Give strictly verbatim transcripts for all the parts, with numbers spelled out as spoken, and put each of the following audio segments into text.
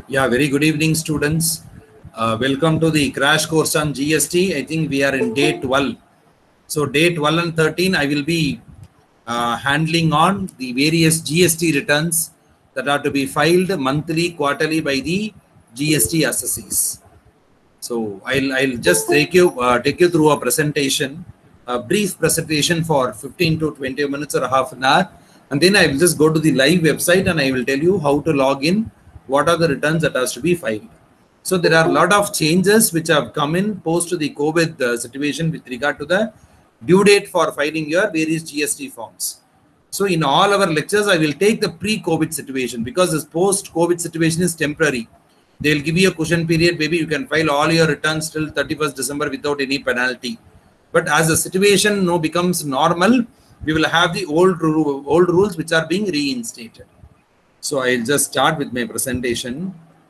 Yeah, very good evening, students. Uh, welcome to the crash course on G S T. I think we are in day twelve. So day twelve and thirteen, I will be uh, handling on the various G S T returns that are to be filed monthly, quarterly by the G S T assessees. So I'll, I'll just take you, uh, take you through a presentation, a brief presentation for fifteen to twenty minutes or half an hour. And then I will just go to the live website and I will tell you how to log in, what are the returns that has to be filed. So there are a lot of changes which have come in post the COVID uh, situation with regard to the due date for filing your various G S T forms. So in all our lectures, I will take the pre-COVID situation because this post-COVID situation is temporary. They'll give you a cushion period. Maybe you can file all your returns till thirty-first December without any penalty. But as the situation no becomes normal, we will have the old, old rules which are being reinstated. So I'll just start with my presentation.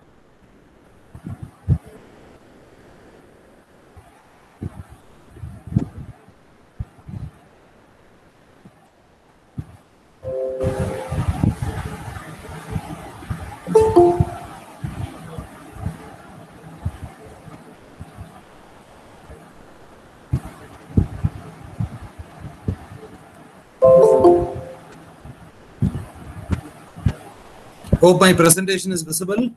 Hope my presentation is visible.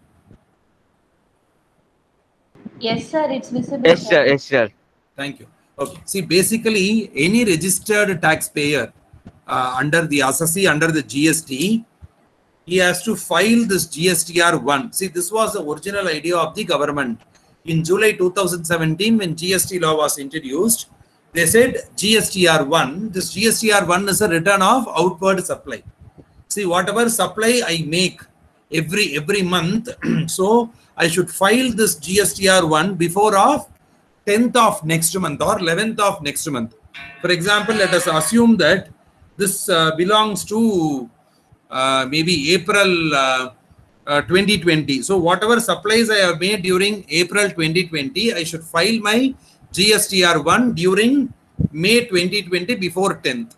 Yes, sir, it's visible. Yes, sir. Yes, sir. Thank you. Okay. See, basically, any registered taxpayer uh, under the assessee, under the G S T, he has to file this G S T R one. See, this was the original idea of the government. In July two thousand seventeen, when G S T law was introduced, they said G S T R one. This G S T R one is a return of outward supply. See, whatever supply I make every every month, so I should file this G S T R one before of tenth of next month or eleventh of next month. For example, let us assume that this uh, belongs to uh, maybe April uh, uh, twenty twenty. So whatever supplies I have made during April twenty twenty, I should file my G S T R one during May twenty twenty before tenth.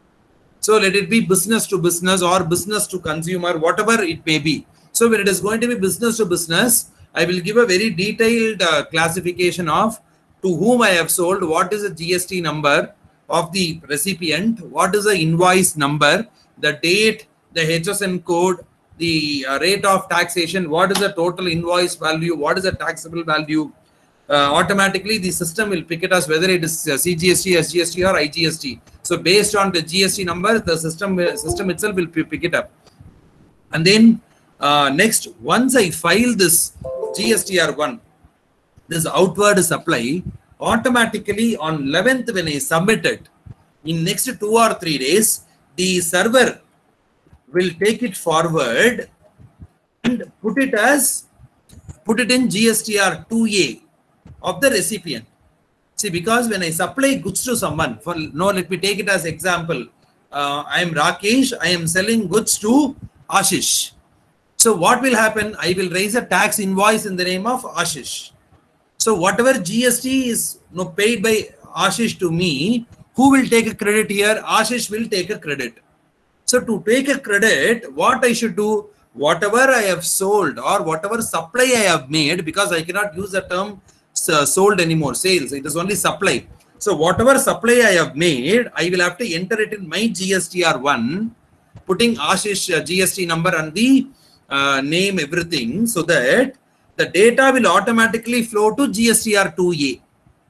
So let it be business to business or business to consumer, whatever it may be. So when it is going to be business to business, I will give a very detailed uh, classification of to whom I have sold, what is the G S T number of the recipient, what is the invoice number, the date, the H S N code, the uh, rate of taxation, what is the total invoice value, what is the taxable value. Uh, automatically the system will pick it as whether it is uh, C G S T, S G S T or I G S T. So based on the G S T number, the system uh, system itself will pick it up. And then uh, next, once I file this G S T R one, this outward supply, automatically on eleventh when I submit it, in next two or three days, the server will take it forward and put it as, put it in G S T R two A of the recipient. See, because when I supply goods to someone, for no, let me take it as example. Uh, I am Rakesh, I am selling goods to Ashish. So what will happen? I will raise a tax invoice in the name of Ashish. So whatever G S T is you know, paid by Ashish to me, who will take a credit here? Ashish will take a credit. So to take a credit, what I should do? Whatever I have sold or whatever supply I have made, because I cannot use the term uh, sold anymore, sales, it is only supply. So whatever supply I have made, I will have to enter it in my G S T R one, putting Ashish uh, G S T number and the uh, name, everything, so that the data will automatically flow to G S T R two A.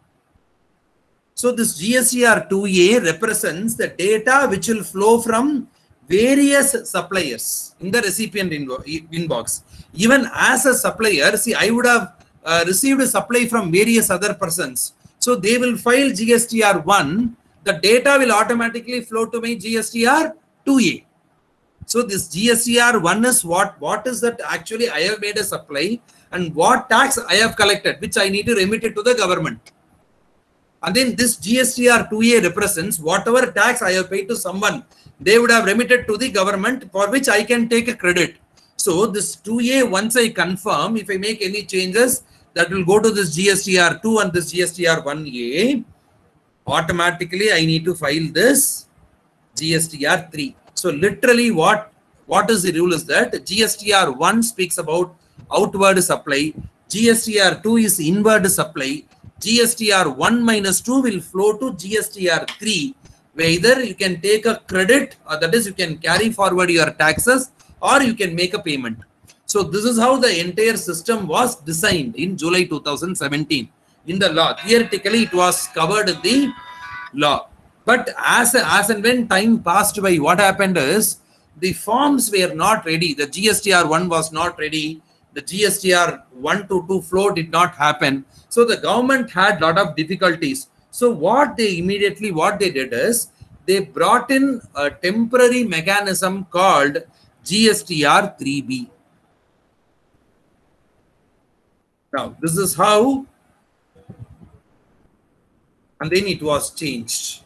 So this G S T R two A represents the data which will flow from various suppliers in the recipient inbox. Even as a supplier, see, I would have uh, received a supply from various other persons. So they will file G S T R one. The data will automatically flow to my G S T R two A. So this G S T R one is what? What is that actually I have made a supply and what tax I have collected, which I need to remit it to the government. And then this G S T R two A represents whatever tax I have paid to someone, they would have remitted to the government, for which I can take a credit. So this two A, once I confirm, if I make any changes, that will go to this G S T R two and this G S T R one A. Automatically, I need to file this G S T R three. So literally what, what is the rule is that G S T R one speaks about outward supply. G S T R two is inward supply. G S T R one minus two will flow to G S T R three, where either you can take a credit, or that is you can carry forward your taxes, or you can make a payment. So this is how the entire system was designed in July two thousand seventeen in the law. Theoretically, it was covered in the law. But as, as and when time passed by, what happened is the forms were not ready. The G S T R one was not ready. The G S T R one to two flow did not happen. So the government had a lot of difficulties. So what they immediately, what they did is, they brought in a temporary mechanism called G S T R three B. Now, this is how, and then it was changed.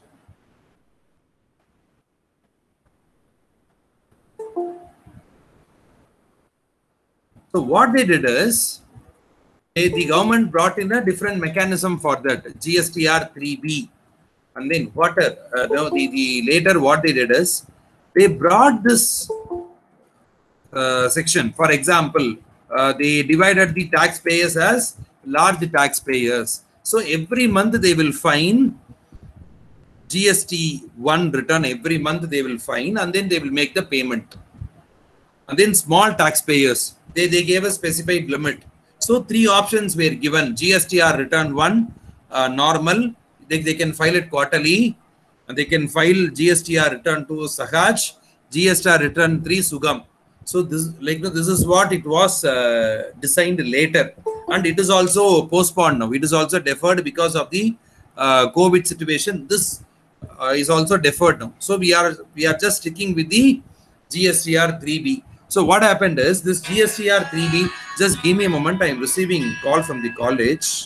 So what they did is, they, the government brought in a different mechanism for that, G S T R three B. And then what, uh, no, the, the later what they did is, they brought this uh, section. For example, uh, they divided the taxpayers as large taxpayers. So every month they will fine G S T one return, every month they will fine, and then they will make the payment. And then small taxpayers, they, they gave a specified limit. So three options were given: G S T R return one, uh, normal, they, they can file it quarterly, and they can file G S T R return two Sahaj, G S T R return three Sugam. So this, like, this is what it was uh, designed later, and it is also postponed now. It is also deferred because of the uh, COVID situation. This uh, is also deferred now. So we are we are just sticking with the G S T R three B. So what happened is, this G S T R three B, just give me a moment, I am receiving call from the college.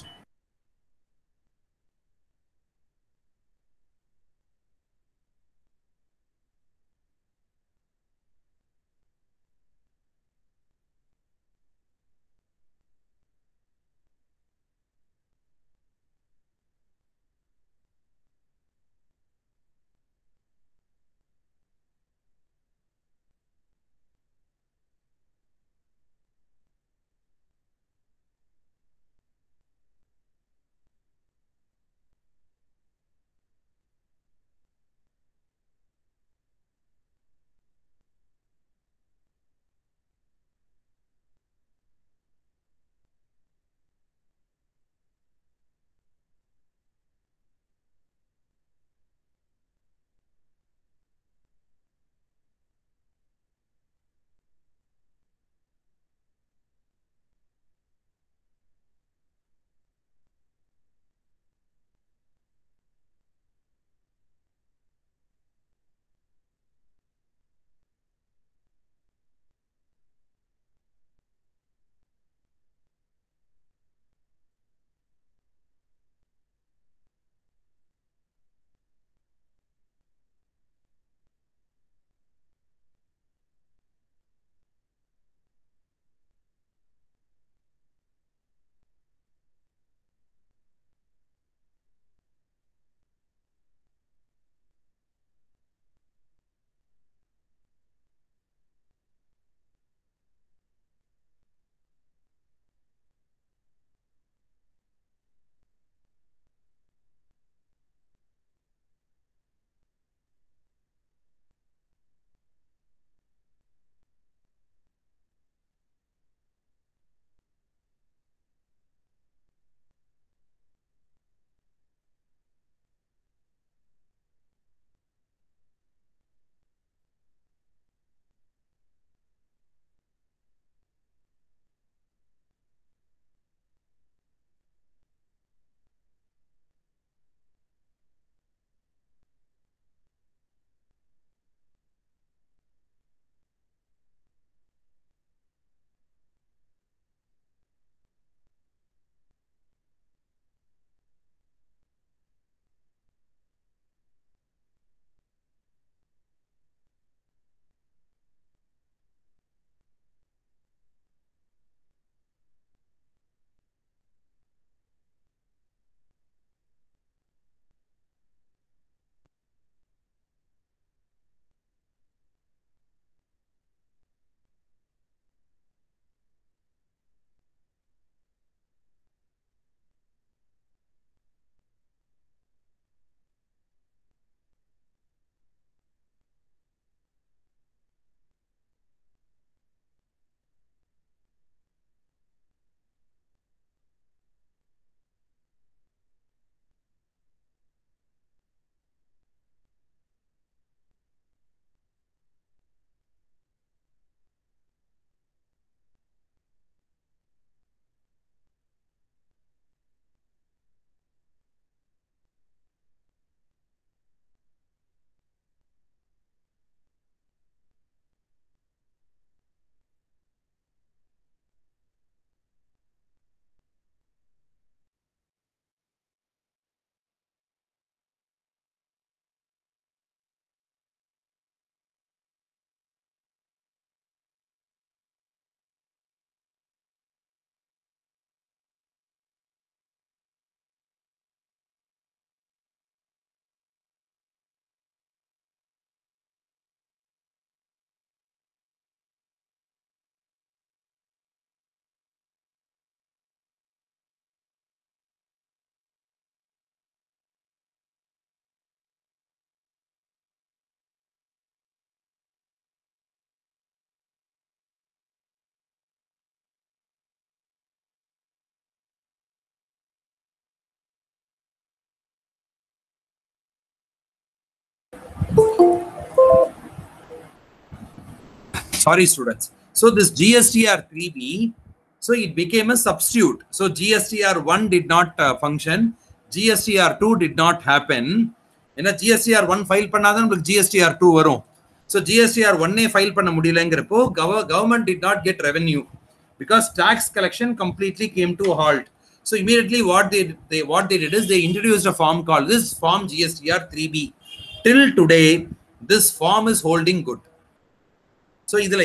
sorry students. So this G S T R three B, so it became a substitute. So G S T R one did not uh, function, G S T R two did not happen. In a G S T R one file pannadan G S T R two varum. So G S T R one ne file panna mudiyalengirappo government did not get revenue because tax collection completely came to a halt. So immediately what they, they what they did is they introduced a form called this form G S T R three B. Till today, this form is holding good. So we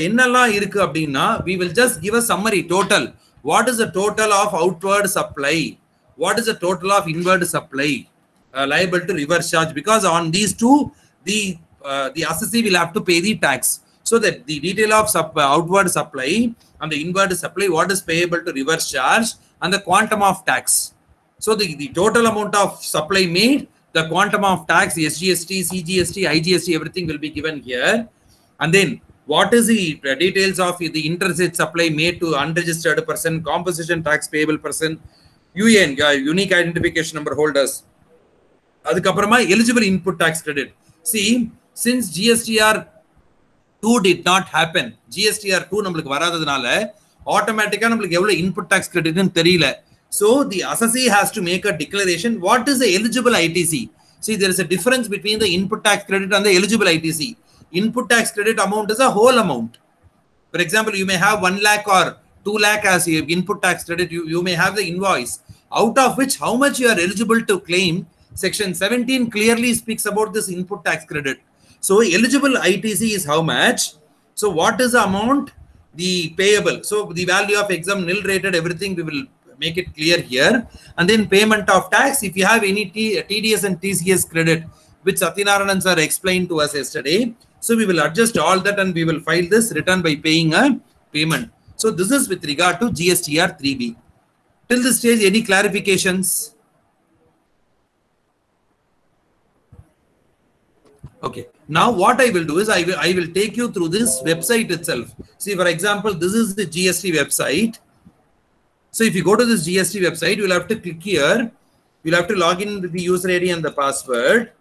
will just give a summary total. What is the total of outward supply? What is the total of inward supply uh, liable to reverse charge? Because on these two, the uh, the assessee will have to pay the tax. So that the detail of sup outward supply and the inward supply, what is payable to reverse charge and the quantum of tax. So the, the total amount of supply made, the quantum of tax, S G S T, C G S T, I G S T, everything will be given here. And then what is the details of the interstate supply made to unregistered person, composition tax payable person, U A N, unique identification number holders. Adhukaprama eligible input tax credit. See, since G S T R two did not happen, G S T R two namukku varadadanaala automatically namukku evlo input tax credit nu theriyala. So the assessee has to make a declaration. What is the eligible I T C? See, there is a difference between the input tax credit and the eligible I T C. Input tax credit amount is a whole amount. For example, you may have one lakh or two lakh as input tax credit. You, you may have the invoice, out of which how much you are eligible to claim. Section seventeen clearly speaks about this input tax credit. So eligible I T C is how much? So what is the amount? The payable. So the value of exam, nil rated, everything we will make it clear here. And then payment of tax. If you have any T D S and T C S credit, which Satyanarayan sir explained to us yesterday. So we will adjust all that and we will file this return by paying a payment. So this is with regard to G S T R three B. Till this stage, any clarifications? Okay. Now what I will do is I will I will take you through this website itself. See, for example, this is the G S T website. So if you go to this G S T website, you will have to click here. You will have to log in with the user I D and the password.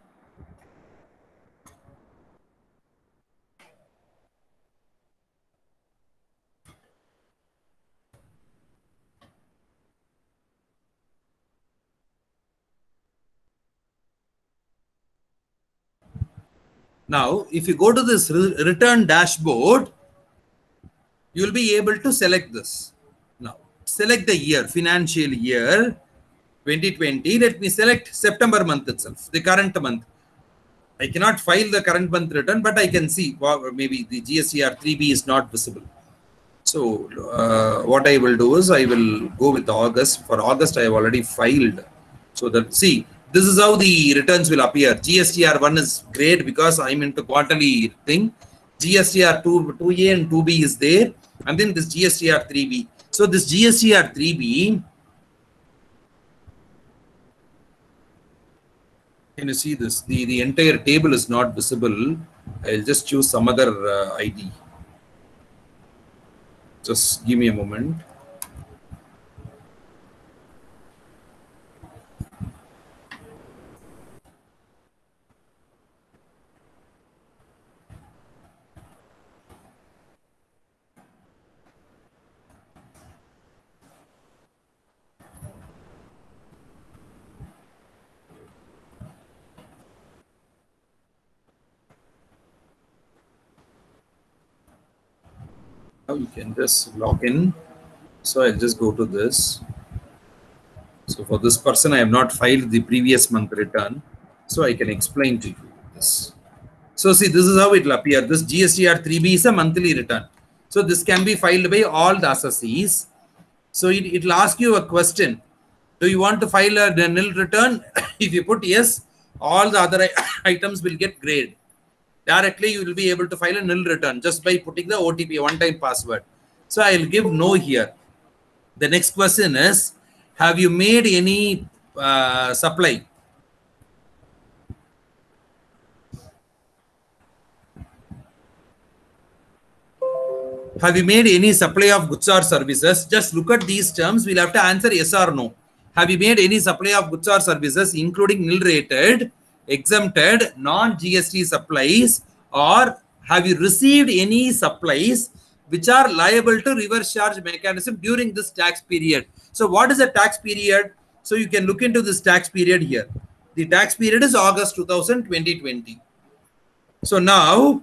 Now, if you go to this re return dashboard, you will be able to select this. Now, select the year, financial year twenty twenty. Let me select September month itself, the current month. I cannot file the current month return, but I can see well, maybe the G S T R three B is not visible. So, uh, what I will do is I will go with August. For August, I have already filed. So that see. This is how the returns will appear. G S T R one is great because I'm into quarterly thing. G S T R two, two A and two B is there. And then this G S T R three B. So this G S T R three B, can you see this? The, the entire table is not visible. I'll just choose some other uh, I D. Just give me a moment. You can just log in. So I'll just go to this. So for this person, I have not filed the previous month return. So I can explain to you this. So see, this is how it will appear. This G S T R three B is a monthly return. So this can be filed by all the assessees. So it will ask you a question. Do you want to file a nil return? If you put yes, all the other items will get graded. Directly, you will be able to file a nil return just by putting the O T P, one-time password. So I will give no here. The next question is, have you made any uh, supply? Have you made any supply of goods or services? Just look at these terms. We'll have to answer yes or no. Have you made any supply of goods or services, including nil rated, exempted, non-G S T supplies, or have you received any supplies which are liable to reverse charge mechanism during this tax period? So what is the tax period? So you can look into this tax period here. The tax period is August two thousand twenty. So now,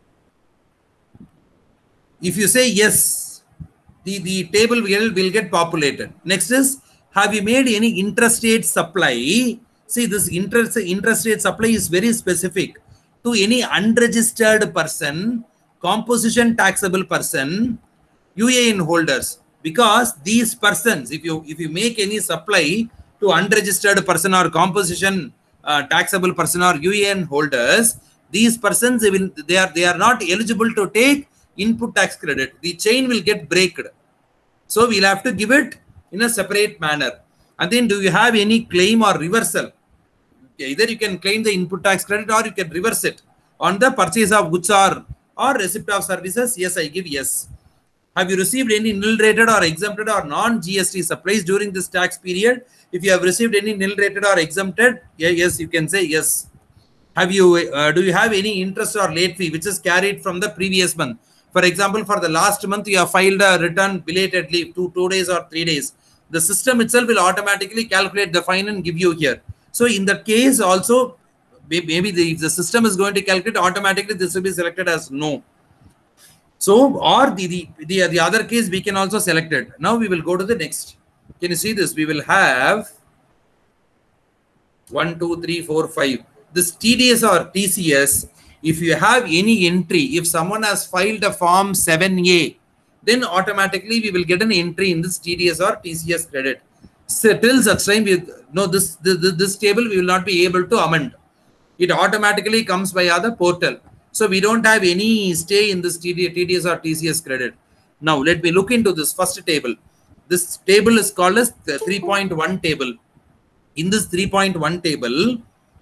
if you say yes, the, the table will, will get populated. Next is, have you made any interest rate supply? See, this interest, interest rate supply is very specific to any unregistered person, composition taxable person, U A N holders. Because these persons, if you if you make any supply to unregistered person or composition uh, taxable person or U A N holders, these persons they will they are they are not eligible to take input tax credit. The chain will get breaked. So we'll have to give it in a separate manner. And then, do you have any claim or reversal? Either you can claim the input tax credit or you can reverse it on the purchase of goods or or receipt of services. Yes, I give yes. Have you received any nil rated or exempted or non G S T supplies during this tax period? If you have received any nil rated or exempted, yeah, yes, you can say yes. Have you uh, do you have any interest or late fee which is carried from the previous month? For example, for the last month you have filed a return belatedly two two days or three days. The system itself will automatically calculate the fine and give you here. So in that case also, maybe the, if the system is going to calculate automatically, this will be selected as no. So, or the, the, the, the other case, we can also select it. Now we will go to the next. Can you see this? We will have one, two, three, four, five. This T D S or T C S, if you have any entry, if someone has filed a form seven A, then automatically we will get an entry in this T D S or T C S credit. So till such time, we, no, this, this, this table we will not be able to amend. It automatically comes via the portal. So we don't have any stay in this T D S or T C S credit. Now let me look into this first table. This table is called as the three point one table. In this three point one table,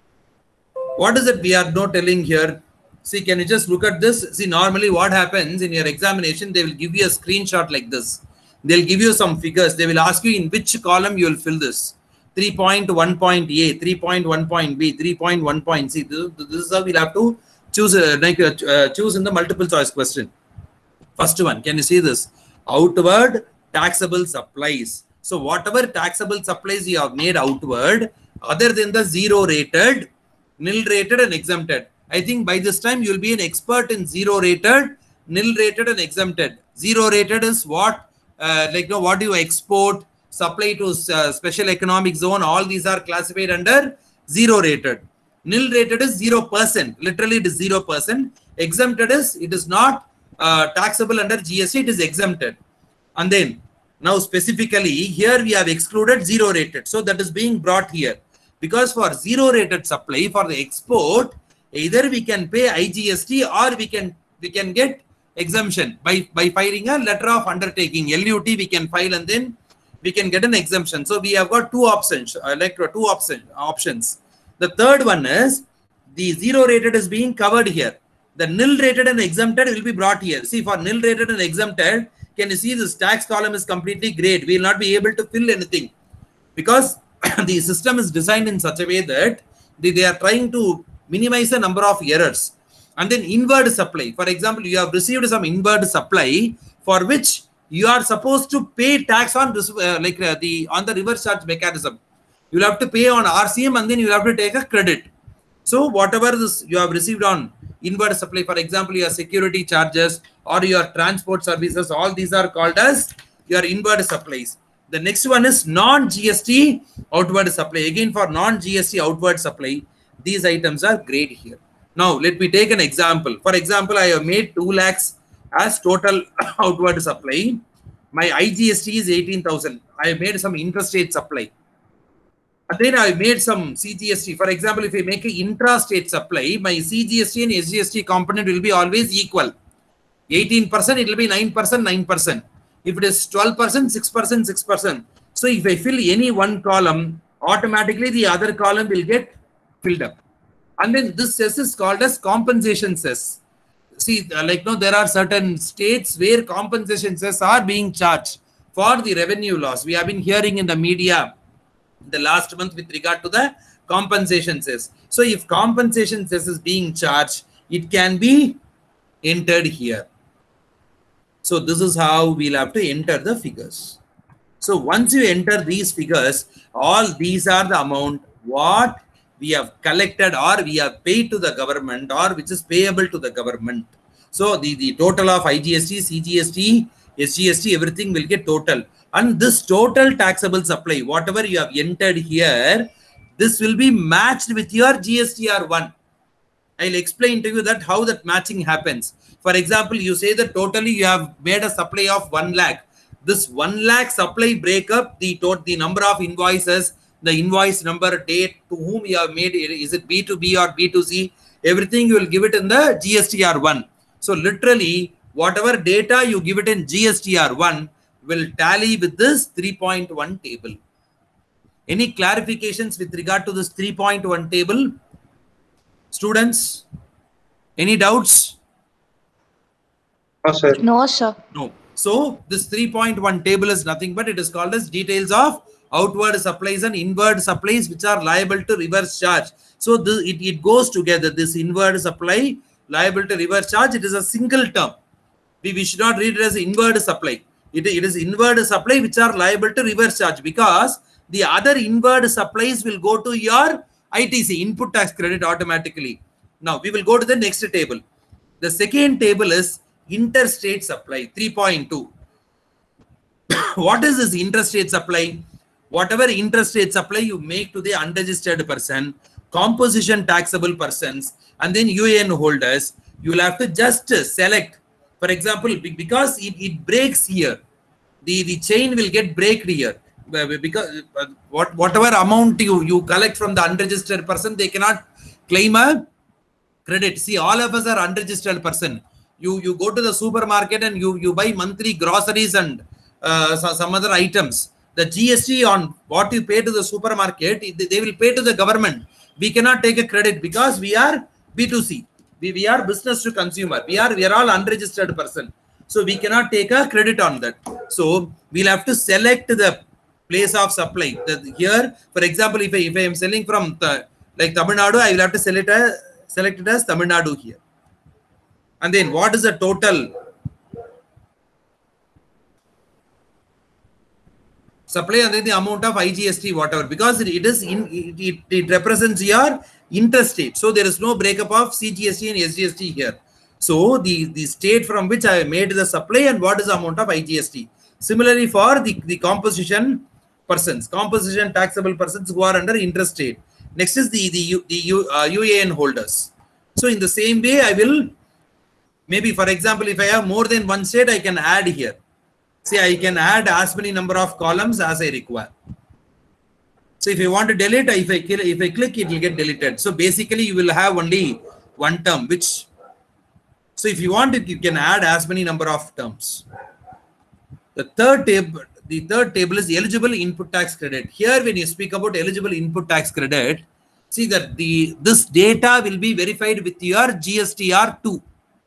what is it we are not telling here? See, can you just look at this? See, normally what happens in your examination, they will give you a screenshot like this. They'll give you some figures. They will ask you in which column you will fill this. three point one point A, three point one point B, three point one point C. This, this is how we'll have to choose, uh, like, uh, choose in the multiple choice question. First one, can you see this? Outward taxable supplies. So whatever taxable supplies you have made outward, other than the zero rated, nil rated and exempted. I think by this time you will be an expert in zero rated, nil rated and exempted. Zero rated is what, uh, like, you know, what do you export, supply to uh, special economic zone. All these are classified under zero rated. Nil rated is zero percent. Literally it is zero percent. Exempted is, it is not uh, taxable under G S T, it is exempted. And then now specifically here we have excluded zero rated. So that is being brought here. Because for zero rated supply, for the export, either we can pay I G S T or we can we can get exemption by, by filing a letter of undertaking. L U T we can file and then we can get an exemption. So we have got two options, uh, like two option, options. The third one is the zero rated is being covered here. The nil rated and exempted will be brought here. See, for nil rated and exempted, can you see this tax column is completely grayed? We will not be able to fill anything because the system is designed in such a way that they, they are trying to minimize the number of errors. And then inward supply. For example, you have received some inward supply for which you are supposed to pay tax on this, uh, like uh, the on the reverse charge mechanism. You will have to pay on R C M and then you will have to take a credit. So whatever this you have received on inward supply, for example, your security charges or your transport services, all these are called as your inward supplies. The next one is non-G S T outward supply. Again, for non-G S T outward supply, these items are grayed here. Now, let me take an example. For example, I have made two lakhs as total outward supply. My I G S T is eighteen thousand. I have made some intrastate supply. And then I made some C G S T. For example, if I make an intrastate supply, my C G S T and S G S T component will be always equal. eighteen percent, it will be nine percent, nine percent. If it is twelve percent, six percent, six percent. So if I fill any one column, automatically the other column will get filled up. And then this cess is called as compensation cess. See, like no, there are certain states where compensation cess are being charged for the revenue loss. We have been hearing in the media the last month with regard to the compensation cess. So if compensation cess is being charged, it can be entered here. So this is how we'll have to enter the figures. So once you enter these figures, all these are the amount what we have collected or we have paid to the government or which is payable to the government. So the, the total of I G S T, C G S T, S G S T, everything will get total. And this total taxable supply, whatever you have entered here, this will be matched with your G S T R one. I'll explain to you that how that matching happens. For example, you say that totally you have made a supply of one lakh. This one lakh supply breakup, the total, the number of invoices, the invoice number, date, to whom you have made it, is it B two B or B two C, everything you will give it in the G S T R one. So literally, whatever data you give it in G S T R one will tally with this three point one table. Any clarifications with regard to this three point one table? Students, any doubts? No, sir. No, sir. No. So this three point one table is nothing but it is called as details of outward supplies and inward supplies which are liable to reverse charge. So this, it, it goes together. This inward supply liable to reverse charge, it is a single term. We, we should not read it as inward supply. It, it is inward supply which are liable to reverse charge because the other inward supplies will go to your I T C, input tax credit, automatically. Now we will go to the next table. The second table is interstate supply, three point two. What is this interstate supply? Whatever interstate supply you make to the unregistered person, composition taxable persons, and then U A N holders, you will have to just select. For example, because it, it breaks here, the, the chain will get breaked here. Because uh, what whatever amount you, you collect from the unregistered person, they cannot claim a credit. See, all of us are unregistered person. You you go to the supermarket and you, you buy monthly groceries and uh, so, some other items. The G S T on what you pay to the supermarket, they will pay to the government. We cannot take a credit because we are B two C. We, we are business to consumer. We are, we are all unregistered person. So we cannot take a credit on that. So we'll have to select the place of supply. The, here, for example, if I, if I am selling from the, like Tamil Nadu, I will have to select, a, select it as Tamil Nadu here. And then what is the total supply and then the amount of I G S T, whatever, because it, it is in it, it, it represents your interstate. So there is no breakup of C G S T and S G S T here. So the, the state from which I made the supply and what is the amount of I G S T. Similarly, for the, the composition persons, composition taxable persons who are under interstate. Next is the, the, the U, uh, U A N holders. So in the same way, I will, maybe for example, if I have more than one state, I can add here. See, I can add as many number of columns as I require. So if you want to delete, if I, if I click, it will get deleted. So basically, you will have only one term, which, so if you want it, you can add as many number of terms. The third table, the third table is eligible input tax credit. Here, when you speak about eligible input tax credit, see that the this data will be verified with your G S T R two.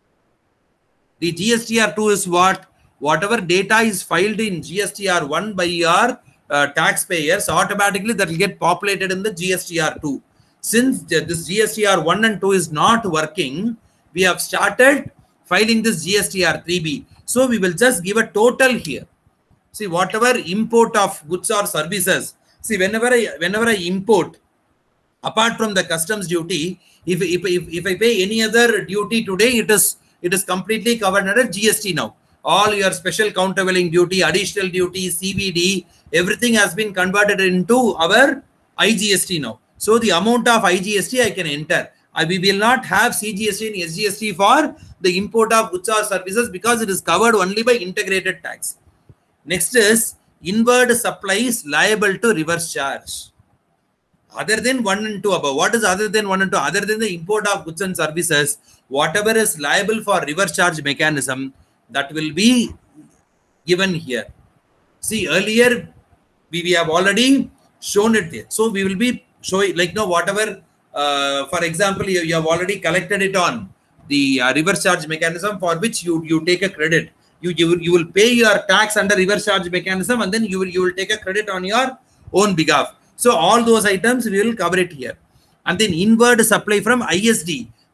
The G S T R two is what? Whatever data is filed in G S T R one by your uh, taxpayers, automatically that will get populated in the G S T R two. Since this G S T R one and two is not working, we have started filing this G S T R three B. So we will just give a total here. See, whatever import of goods or services. See, whenever I whenever I import, apart from the customs duty, if if if, if I pay any other duty today, it is it is completely covered under G S T now. All your special countervailing duty, additional duty, C V D, everything has been converted into our I G S T now. So the amount of I G S T I can enter. I, we will not have C G S T and S G S T for the import of goods or services because it is covered only by integrated tax. Next is inward supplies liable to reverse charge. Other than one and two above. What is other than one and two? Other than the import of goods and services, whatever is liable for reverse charge mechanism, that will be given here. See, earlier we, we have already shown it there. So we will be showing, like, no, whatever, uh, for example, you, you have already collected it on the uh, reverse charge mechanism for which you, you take a credit. You, you, you will pay your tax under reverse charge mechanism and then you will, you will take a credit on your own behalf. So all those items we will cover it here. And then inward supply from I S D.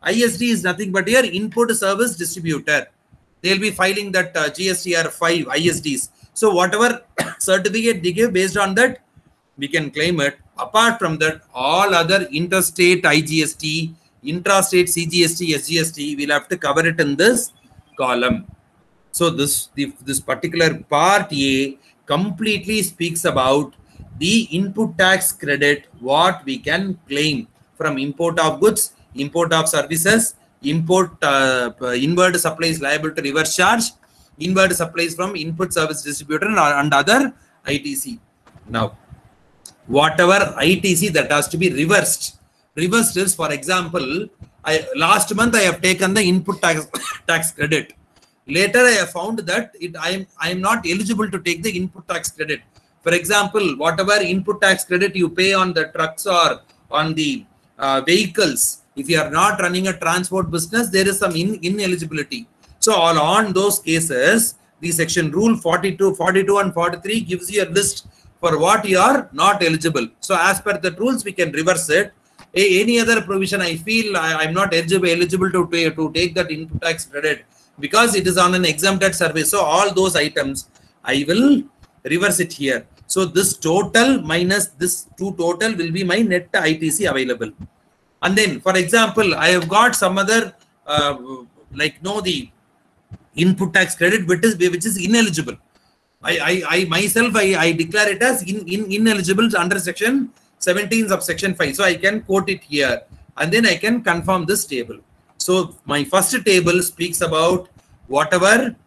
I S D is nothing but your input service distributor. They'll be filing that uh, G S T R five I S Ds. So whatever certificate they give, based on that, we can claim it. Apart from that, all other interstate I G S T, intrastate C G S T, S G S T, we'll have to cover it in this column. So this, the, this particular part A completely speaks about the input tax credit, what we can claim from import of goods, import of services, import uh, inward supplies liable to reverse charge, inward supplies from input service distributor and, and other I T C. Now, whatever I T C that has to be reversed. Reversed is, for example, I last month I have taken the input tax tax credit. Later I have found that it I am I am not eligible to take the input tax credit. For example, whatever input tax credit you pay on the trucks or on the uh, vehicles, if you are not running a transport business, there is some in, ineligibility. So all on those cases, the section rule forty-two, forty-two and forty-three gives you a list for what you are not eligible. So as per the rules, we can reverse it. A, any other provision, I feel I am not eligible, eligible to, pay, to take that input tax credit because it is on an exempted service. So all those items, I will reverse it here. So this total minus this two total will be my net I T C available. And then, for example, I have got some other, uh, like no, the input tax credit, which is, which is ineligible. I, I, I myself, I, I declare it as in, in, ineligible under section seventeen of section five. So I can quote it here and then I can confirm this table. So my first table speaks about whatever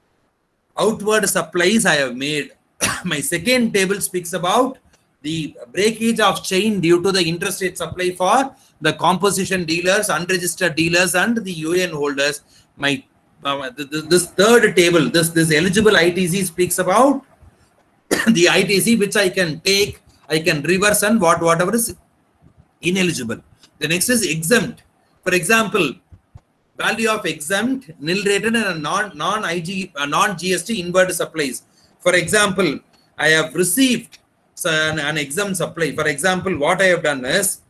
outward supplies I have made. My second table speaks about the breakage of chain due to the interstate supply for the composition dealers, unregistered dealers, and the U A N holders. My uh, this third table, this this eligible I T C speaks about the I T C which I can take, I can reverse, and what whatever is ineligible. The next is exempt. For example, value of exempt, nil rated, and a non non I G uh, non G S T inward supplies. For example, I have received an, an exempt supply. For example, what I have done is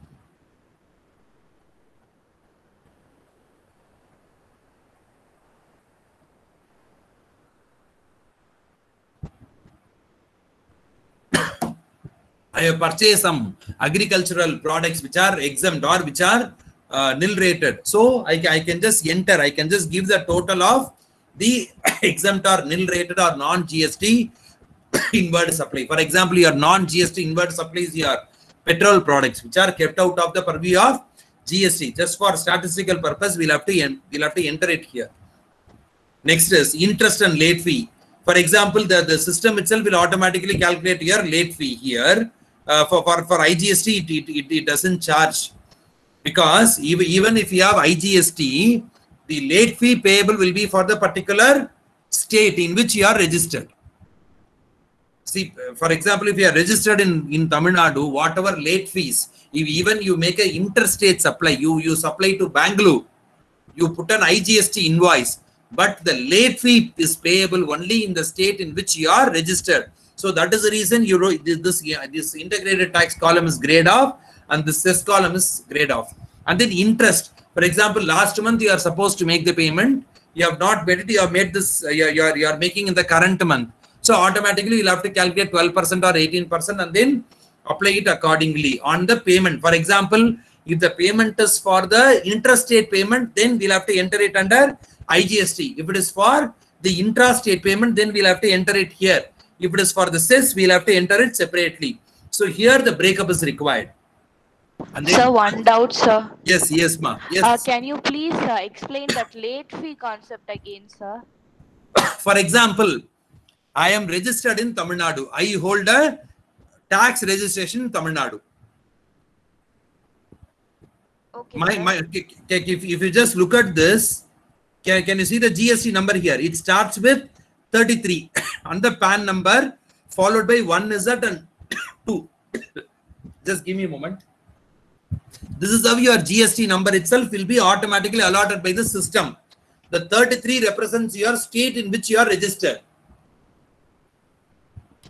I have purchased some agricultural products which are exempt or which are uh, nil rated. So I, I can just enter, I can just give the total of the exempt or nil rated or non G S T inward supply. For example, your non G S T inward supplies, your petrol products which are kept out of the purview of G S T. Just for statistical purpose, we'll have to we'll have to enter it here. Next is interest and late fee. For example, the, the system itself will automatically calculate your late fee here. Uh, for, for, for I G S T, it, it, it doesn't charge, because even, even if you have I G S T, the late fee payable will be for the particular state in which you are registered. See, for example, if you are registered in, in Tamil Nadu, whatever late fees, if even you make an interstate supply, you, you supply to Bangalore, you put an I G S T invoice, but the late fee is payable only in the state in which you are registered. So that is the reason you wrote this, this integrated tax column is grayed off and this cess column is grayed off. And then interest. For example, last month you are supposed to make the payment. You have not made it. You have made this. You are, you are, you are making in the current month. So automatically you'll have to calculate twelve percent or eighteen percent and then apply it accordingly on the payment. For example, if the payment is for the intrastate payment, then we'll have to enter it under I G S T. If it is for the intrastate payment, then we'll have to enter it here. If it is for the cess, we'll have to enter it separately. So here the breakup is required. And then, sir, one doubt, sir. Yes, yes, ma. Yes. Uh, can you please uh, explain that late fee concept again, sir? For example, I am registered in Tamil Nadu. I hold a tax registration in Tamil Nadu. Okay. My, my, if, if you just look at this, can, can you see the G S T number here? It starts with thirty-three and the P A N number followed by one Z and two. Just give me a moment. This is how your G S T number itself will be automatically allotted by the system. The thirty-three represents your state in which you are registered.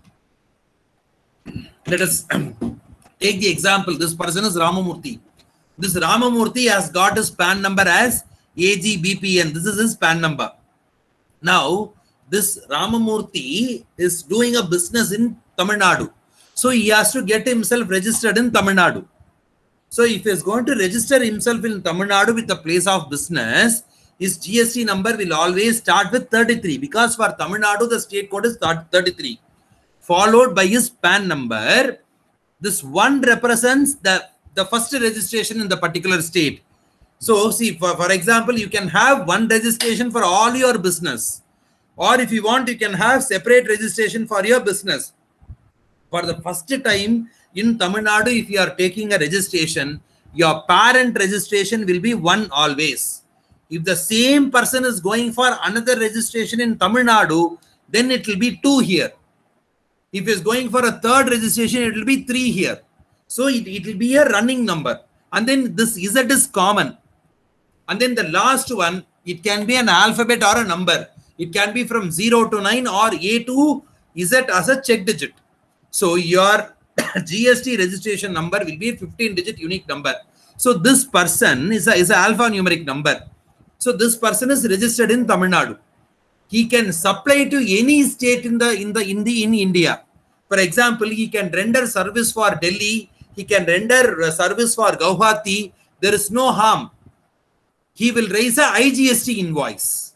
Let us take the example. This person is Ramamurthy. This Ramamurthy has got his P A N number as A G B P N. This is his P A N number. Now, this Ramamurthy is doing a business in Tamil Nadu. So he has to get himself registered in Tamil Nadu. So if he is going to register himself in Tamil Nadu with the place of business, his G S T number will always start with thirty-three, because for Tamil Nadu, the state code is thirty-three, followed by his P A N number. This one represents the, the first registration in the particular state. So see, for, for example, you can have one registration for all your business. Or if you want, you can have separate registration for your business. For the first time in Tamil Nadu, if you are taking a registration, your parent registration will be one always. If the same person is going for another registration in Tamil Nadu, then it will be two here. If he is going for a third registration, it will be three here. So it, it will be a running number. And then this Z is common. And then the last one, it can be an alphabet or a number. It can be from zero to nine or A to Z as a check digit. So your G S T registration number will be a fifteen digit unique number. So this person is a, is a alphanumeric number. So this person is registered in Tamil Nadu. He can supply to any state in the in the in the in India. For example, he can render service for Delhi. He can render service for Guwahati. There is no harm. He will raise a I G S T invoice.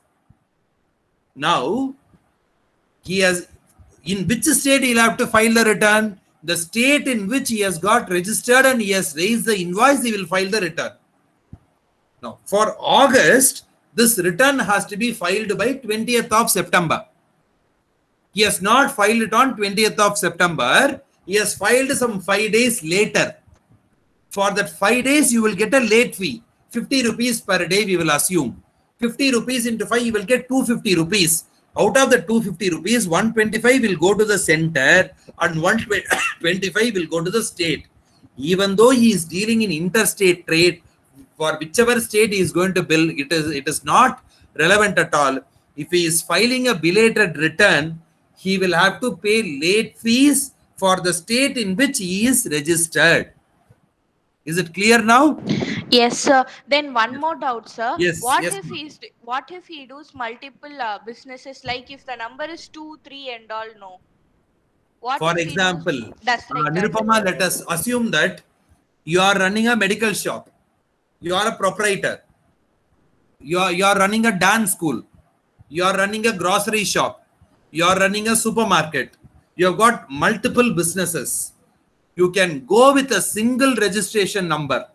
Now, he has, in which state he'll have to file the return? The state in which he has got registered and he has raised the invoice, he will file the return. Now, for August, this return has to be filed by twentieth of September. He has not filed it on twentieth of September. He has filed some five days later. For that five days, you will get a late fee. fifty rupees per day, we will assume. fifty rupees into five, you will get two hundred fifty rupees. Out of the two hundred fifty rupees, one hundred twenty-five will go to the center and one hundred twenty-five will go to the state. Even though he is dealing in interstate trade, for whichever state he is going to bill, it is, it is not relevant at all. If he is filing a belated return, he will have to pay late fees for the state in which he is registered. Is it clear now? Yes, sir. Then one more doubt, sir. Yes, What yes, if he's what if he does multiple uh, businesses? Like if the number is two, three, and all, no. What For if he example, does, does uh, like that? Nirupama, let us assume that you are running a medical shop. You are a proprietor. You are, you are running a dance school. You are running a grocery shop. You are running a supermarket. You have got multiple businesses. You can go with a single registration number,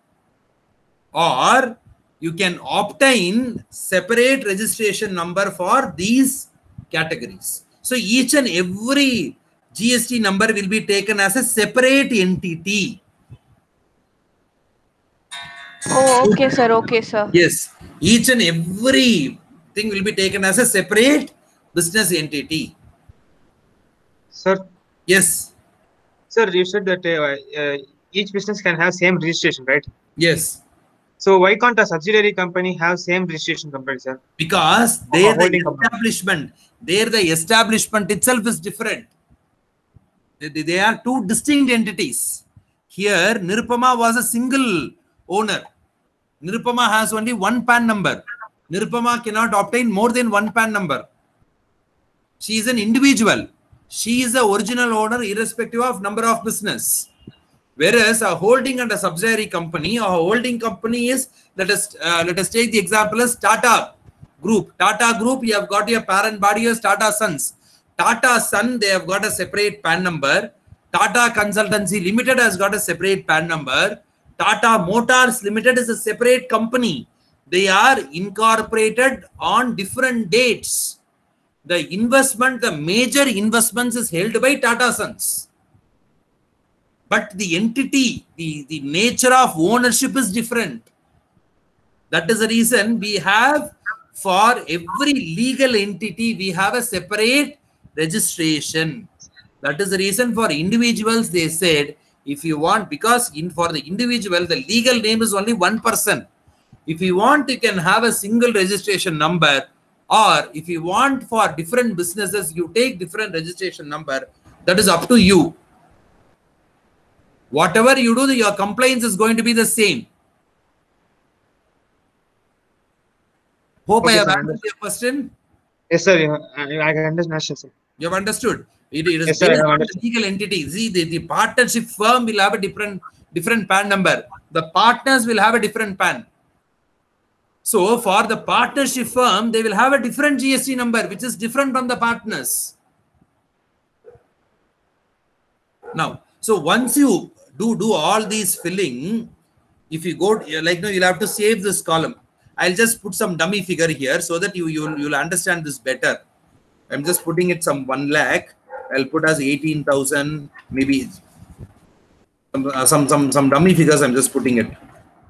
or you can obtain separate registration number for these categories. So each and every G S T number will be taken as a separate entity. Oh, okay, sir. Okay, sir. Yes, each and every thing will be taken as a separate business entity. Sir, Yes, sir, you said that uh, uh, each business can have same registration, right? yes. So why can't a subsidiary company have same registration company, sir? Because Or there the holding company. establishment, there the establishment itself is different. They, they- they are two distinct entities. Here, Nirupama was a single owner. Nirupama has only one P A N number. Nirupama cannot obtain more than one P A N number. She is an individual. She is the original owner irrespective of number of business. Whereas a holding and a subsidiary company, a holding company is, let us uh, let us take the example as Tata Group. Tata Group, you have got your parent body as Tata Sons. Tata Son, they have got a separate P A N number. Tata Consultancy Limited has got a separate P A N number. Tata Motors Limited is a separate company. They are incorporated on different dates. The investment, the major investments is held by Tata Sons. But the entity, the, the nature of ownership is different. That is the reason we have, for every legal entity, we have a separate registration. That is the reason for individuals, they said, if you want, because in for the individual, the legal name is only one person. If you want, you can have a single registration number, or if you want for different businesses, you take different registration number. That is up to you. Whatever you do, your compliance is going to be the same. Hope Okay, I have sir, answered your question. Yes, sir. You, I, I can understand, sir. You have understood. It, it is Yes, sir, I based have on the understood. legal entity. See, the, the partnership firm will have a different different P A N number. The partners will have a different P A N. So for the partnership firm, they will have a different G S T number, which is different from the partners. Now, so once you do do all these filling, if you go like now, you'll have to save this column. I'll just put some dummy figure here so that you you'll, you'll understand this better. I'm just putting it some one lakh. I'll put as eighteen thousand, maybe some, uh, some some some dummy figures. I'm just putting it.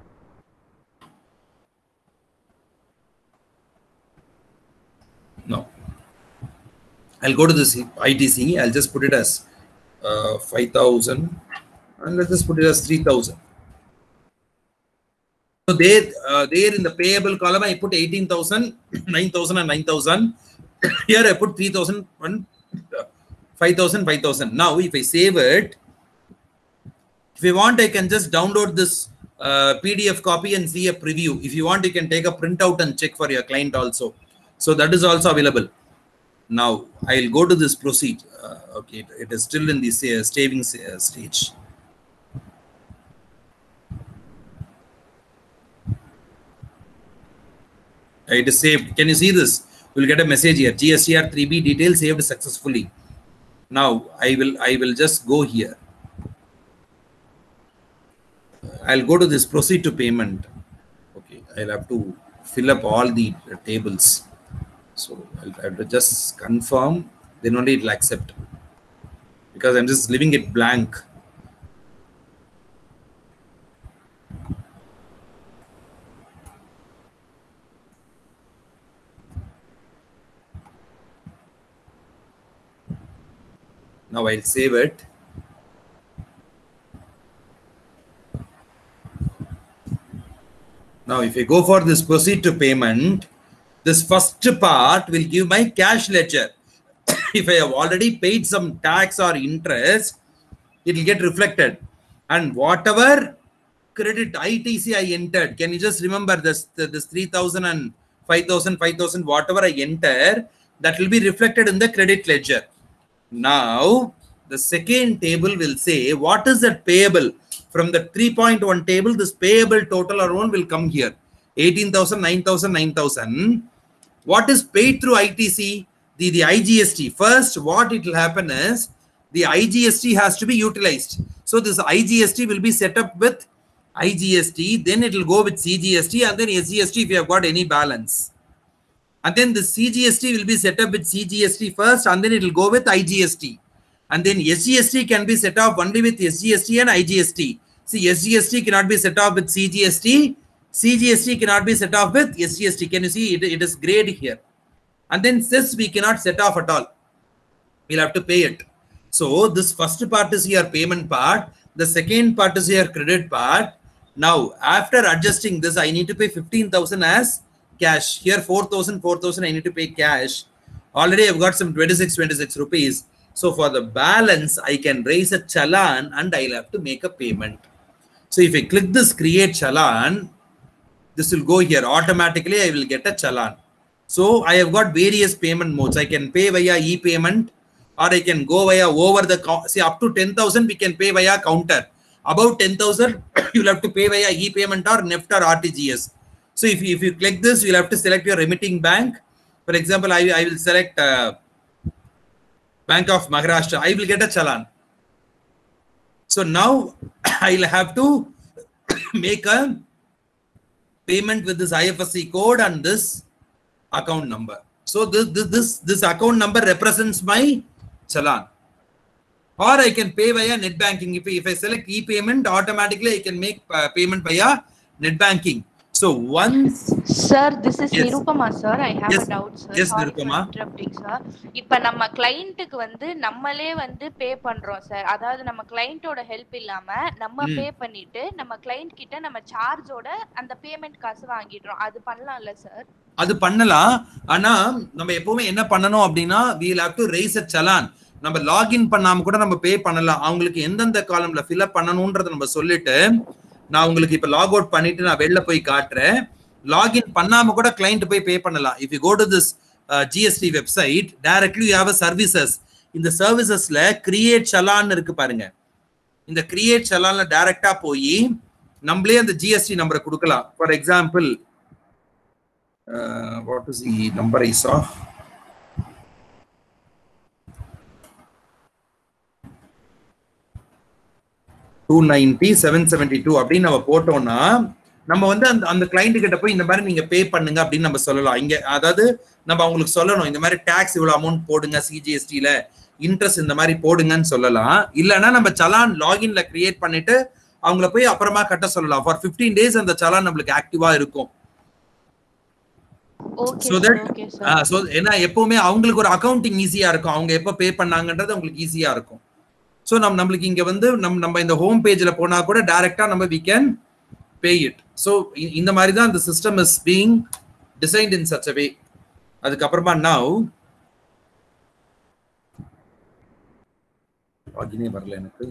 No, I'll go to this I T C. I'll just put it as uh, five thousand, and let's just put it as three thousand. So there, uh, there in the payable column, I put eighteen thousand, nine thousand, and nine thousand. Here I put three thousand, five thousand, five thousand. Now, if I save it, if you want, I can just download this uh, P D F copy and see a preview. If you want, you can take a printout and check for your client also. So that is also available. Now, I'll go to this proceed. Uh, okay, it is still in the uh, saving uh, stage. It is saved. Can you see this? We'll get a message here. G S T R three B details saved successfully. Now I will I will just go here. I'll go to this proceed to payment. Okay, I'll have to fill up all the tables. So I'll have to just confirm. Then only it will accept. Because I'm just leaving it blank. Now I'll save it. Now if I go for this proceed to payment, this first part will give my cash ledger. If I have already paid some tax or interest, it will get reflected. And whatever credit I T C I entered, can you just remember this, this three thousand and five thousand, five thousand, whatever I enter, that will be reflected in the credit ledger. Now, the second table will say, what is that payable? From the three point one table, this payable total amount will come here. eighteen thousand, nine thousand, nine thousand. What is paid through I T C? The, the I G S T. First, what it will happen is, the I G S T has to be utilized. So, this I G S T will be set up with I G S T. Then it will go with C G S T and then S G S T if you have got any balance. And then the C G S T will be set up with C G S T first, and then it will go with I G S T. And then S G S T can be set off only with S G S T and I G S T. See, S G S T cannot be set off with C G S T. C G S T cannot be set off with S G S T. Can you see it, it is grayed here? And then this we cannot set off at all. We'll have to pay it. So this first part is your payment part. The second part is your credit part. Now, after adjusting this, I need to pay fifteen thousand as cash. Here four thousand, four thousand I need to pay cash. Already I've got some twenty-six, twenty-six rupees. So for the balance, I can raise a challan and I'll have to make a payment. So if I click this create challan, this will go here. Automatically, I will get a challan. So I have got various payment modes. I can pay via e-payment, or I can go via over the, see, up to ten thousand, we can pay via counter. Above ten thousand, you'll have to pay via e-payment or N E F T or R T G S. So if you, if you click this, you'll have to select your remitting bank. For example, I, I will select uh, Bank of Maharashtra. I will get a challan. So now I'll have to make a payment with this I F S C code and this account number. So this, this, this, this account number represents my challan. Or I can pay via net banking. If, if I select e-payment, automatically I can make uh, payment via net banking. So once, sir, this is yes. Nirupama, sir. I have Yes. a doubt, sir. Yes, Sorry Nirupama. for interrupting, sir. இப்ப நம்ம கிளையண்ட்டுக்கு வந்து நம்மளே வந்து பே பண்றோம் sir. அதாவது நம்ம கிளையண்டோட help இல்லாம நம்ம பே பண்ணிட்டு நம்ம கிளையண்ட் கிட்ட நம்ம சார்ஜோட அந்த பேமெண்ட் காசு வாங்கிடுறோம். அது பண்ணலாம்ல சார்? அது பண்ணலாம். ஆனா நம்ம எப்பவுமே என்ன பண்ணணும் அப்படின்னா, we will have to raise a challan. நம்ம லாகின் பண்ணாம கூட நம்ம பே பண்ணலாம். அவங்களுக்கு எந்தெந்த காலம்ல ஃபில் அப் பண்ணணும்ன்றத நம்ம சொல்லிட்டு, நான் உங்களுக்கு இப்ப லாக் அவுட் பண்ணிட்டு நான் வெளில போய் காட்டுறேன். login பண்ணாம கூட client போய் pay பண்ணலாம். If you go to this uh, G S T website, directly you have a services. இந்த servicesல create challan இருக்கு பாருங்க. இந்த create challanல டைரக்டா போய் நம்மளே அந்த G S T நம்பரை கொடுக்கலாம். For example, uh, what is the number I saw? two ninety, seven seventy-two அப்படின்னு நம்ம போட்டோம்னா நம்ம வந்து அந்த அந்த கிளைண்ட் கிட்ட போய் இந்த மாதிரி நீங்க பே பண்ணுங்க அப்படின்னு நம்ம சொல்லலாம். இங்க அதாவது நம்ம அவங்களுக்கு சொல்லணும் இந்த மாதிரி டாக்ஸ் இவ்வளவு அமௌண்ட் போடுங்க, சிஜிஎஸ்டில இன்ட்ரெஸ்ட் இந்த மாதிரி போடுங்கன்னு சொல்லலாம். இல்லைன்னா நம்ம சலான் லாகின்ல கிரியேட் பண்ணிட்டு அவங்கள போய் அப்புறமா கட்ட சொல்லலாம். ஃபார் ஃபிஃப்டீன் டேஸ் அந்த சலான் நம்மளுக்கு ஆக்டிவா இருக்கும். சோ தட் சோ ஏன்னா எப்பவுமே அவங்களுக்கு ஒரு அக்கவுண்டிங் ஈஸியா இருக்கும். அவங்க எப்ப பே பண்ணாங்கன்றது அவங்களுக்கு ஈஸியா இருக்கும். ஸோ நம்ம நம்மளுக்கு இங்க வந்து நம்ம நம்ம இந்த ஹோம் பேஜ்ல போனா கூட டைரக்டா நம்ம we can pay it. So இந்த மாதிரி தான் இந்த system is being designed in such a way. அதுக்கப்புறமா நவ் லாகினே வரல எனக்கு.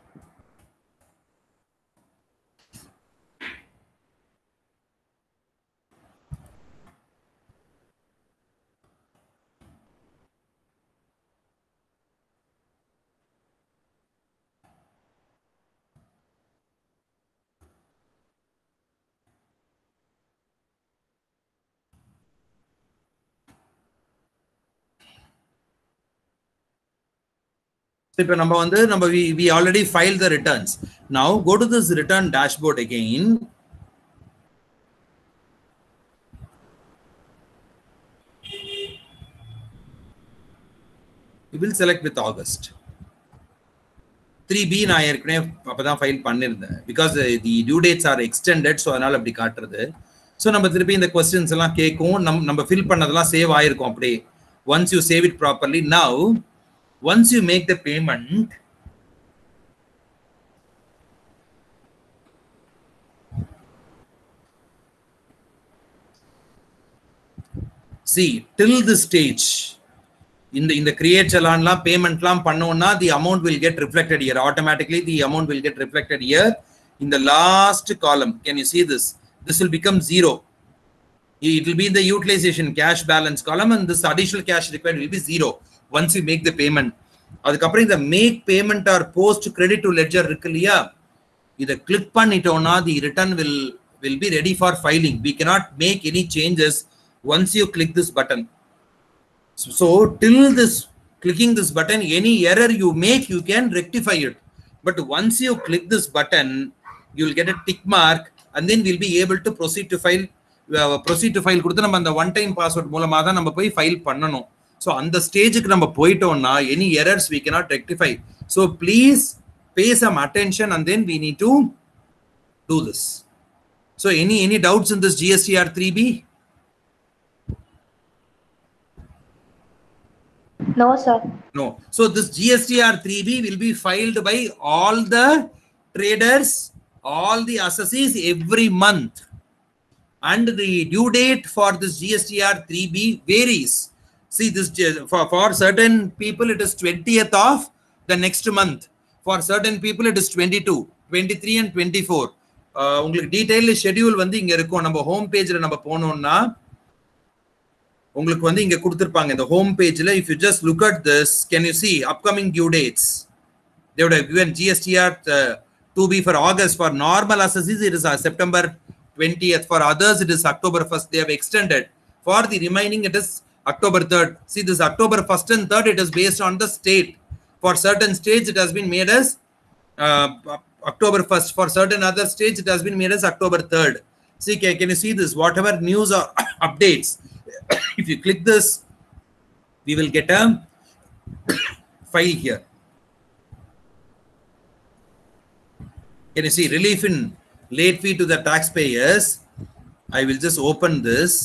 இப்போ நம்ம வந்து நம்ம we, we already filed the returns. Now go to this return dashboard again. We will select with August. three B நான் ஏற்கனவே அப்பதான் ஃபைல் பண்ணிருந்தேன். because the due dates are extended, so அதனால அப்படி காட்டுறது. ஸோ நம்ம திருப்பி இந்த கொஸ்டின்ஸ் எல்லாம் கேட்கும். நம்ம நம்ம ஃபில் பண்ணதெல்லாம் சேவ் ஆயிருக்கும் அப்படியே. once you save it properly, now once you make the payment, see till this stage in the in the create challan la payment lam pannona, the amount will get reflected here automatically. The amount will get reflected here in the last column. Can you see this? This will become zero. It will be in the utilization cash balance column, and this additional cash required will be zero once you make the payment. அதுக்கப்புறம் இந்த make payment or post credit to ledger இருக்கு இல்லையா, இதை click பண்ணிட்டோம்னா the return will will be ready for filing. We cannot make any changes once you click this button. So till this clicking this button, any error you make you can rectify it. But once you click this button you will get a tick mark and then will be able to proceed to file. Proceed to file கொடுத்து நம்ம அந்த one time password மூலமா தான் நம்ம போய் file பண்ணணும். So on the stage நம்ம போயிட்டோம்னா any errors we cannot rectify. So please pay some attention and then we need to do this. So any any doubts in this G S T R three B? No sir. No. So this G S T R three B will be filed by all the traders, all the assessees every month, and the due date for this G S T R three B varies. See this for, for certain people it is twentieth of the next month. For certain people it is twenty-two, twenty-three and twenty-four. Uh, உங்களுக்கு detail schedule வந்து இங்க இருக்கும். நம்ம home பேஜ்ல நம்ம போனோம்னா உங்களுக்கு வந்து இங்க கொடுத்திருப்பாங்க. இந்த ஹோம் பேஜ்ல if you just look at this, can you see upcoming due dates? They would have given G S T R uh, two B for August. For normal assessees it is uh, September twentieth. For others it is October first. They have extended. For the remaining it is October third. See this October first and third, it is based on the state. For certain states it has been made as uh, October first. For certain other states it has been made as October third. See, can, can you see this? Whatever news or updates, if you click this, we will get a file here. Can you see relief in late fee to the taxpayers? I will just open this.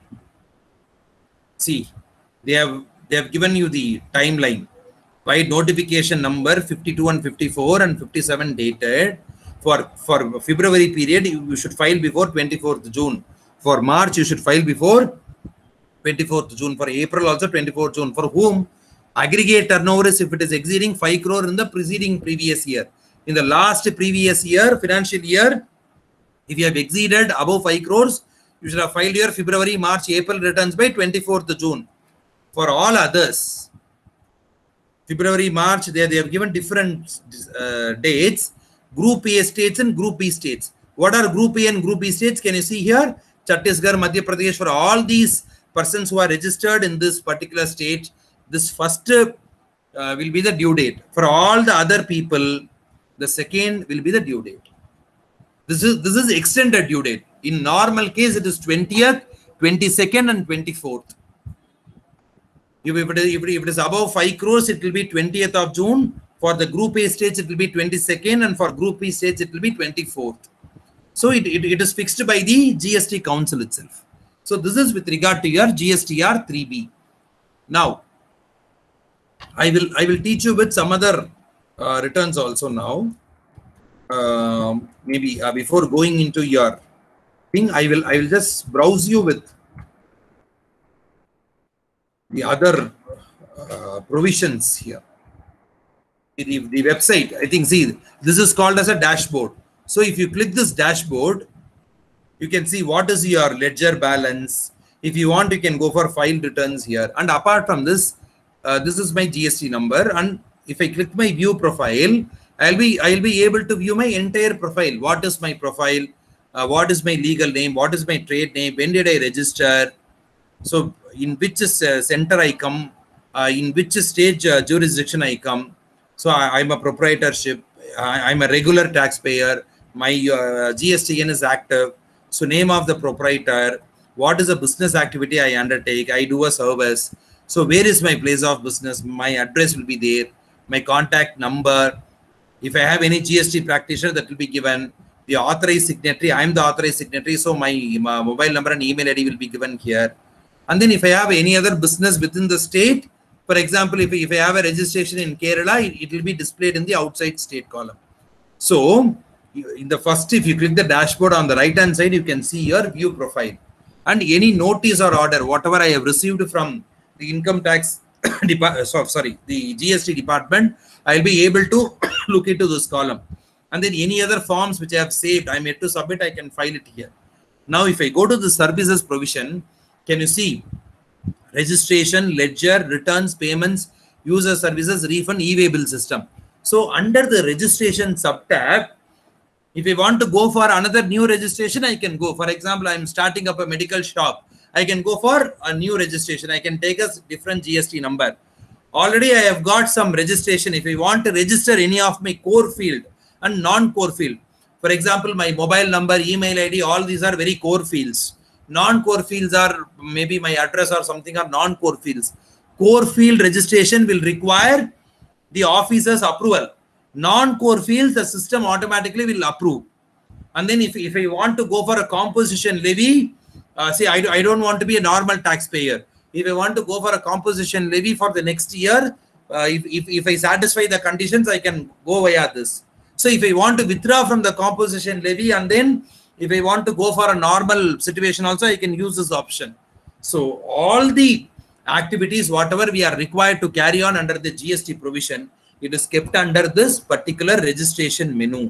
See, they have they have given you the timeline. Right, notification number fifty-two and fifty-four and fifty-seven dated. For for February period, you should file before twenty-fourth June. For March, you should file before twenty-fourth June. For April, also twenty-fourth June. For whom aggregate turnover is if it is exceeding five crore in the preceding previous year. In the last previous year, financial year, if you have exceeded above five crores, you should have filed your February, March, April returns by twenty-fourth of June. For all others, February, March, they, they have given different uh, dates, Group A states and Group B states. What are Group A and Group B states? Can you see here? Chhattisgarh, Madhya Pradesh, for all these persons who are registered in this particular state, this first uh, will be the due date. For all the other people, the second will be the due date. This is, this is extended due date. In normal case, it is twentieth, twenty-second and twenty-fourth. If it, is, if it is above five crores, it will be twentieth of June. For the Group A states, it will be twenty-second, and for Group B states, it will be twenty-fourth. So it, it, it is fixed by the G S T Council itself. So this is with regard to your G S T R three B. Now, I will I will teach you with some other uh, returns also now. Uh, maybe uh, before going into your thing, I will I will just browse you with the other uh, provisions here. The, the website, I think, see, this is called as a dashboard. So if you click this dashboard, you can see what is your ledger balance. If you want, you can go for file returns here. And apart from this, uh, this is my G S T number. And if I click my view profile, I'll be I'll be able to view my entire profile. What is my profile? Uh, what is my legal name? What is my trade name? When did I register? So in which uh, center I come? Uh, in which stage uh, jurisdiction I come? So I, I'm a proprietorship. I, I'm a regular taxpayer. My uh, G S T N is active. So name of the proprietor. What is the business activity I undertake? I do a service. So where is my place of business? My address will be there. My contact number. If I have any G S T practitioner, that will be given. The authorized signatory, I am the authorized signatory. So my, my mobile number and email I D will be given here. And then if I have any other business within the state, for example, if, if I have a registration in Kerala, it, it will be displayed in the outside state column. So in the first, if you click the dashboard on the right hand side, you can see your view profile. And any notice or order, whatever I have received from the income tax department, sorry, the G S T department, I'll be able to look into this column. And then any other forms which I have saved, I'm yet to submit, I can file it here. Now, if I go to the services provision, can you see registration, ledger, returns, payments, user services, refund, e-way bill system. So under the registration sub-tab, if I want to go for another new registration, I can go. For example, I'm starting up a medical shop. I can go for a new registration. I can take a different G S T number. Already I have got some registration. If I want to register any of my core field and non-core field, for example, my mobile number, email I D, all these are very core fields. Non-core fields are maybe my address or something are non-core fields. Core field registration will require the officer's approval. Non-core fields, the system automatically will approve. And then if, if I want to go for a composition levy, uh, say I, I don't want to be a normal taxpayer. If I want to go for a composition levy for the next year, uh, if, if, if I satisfy the conditions, I can go via this. So if I want to withdraw from the composition levy, and then if I want to go for a normal situation also, I can use this option. So all the activities, whatever we are required to carry on under the G S T provision, it is kept under this particular registration menu.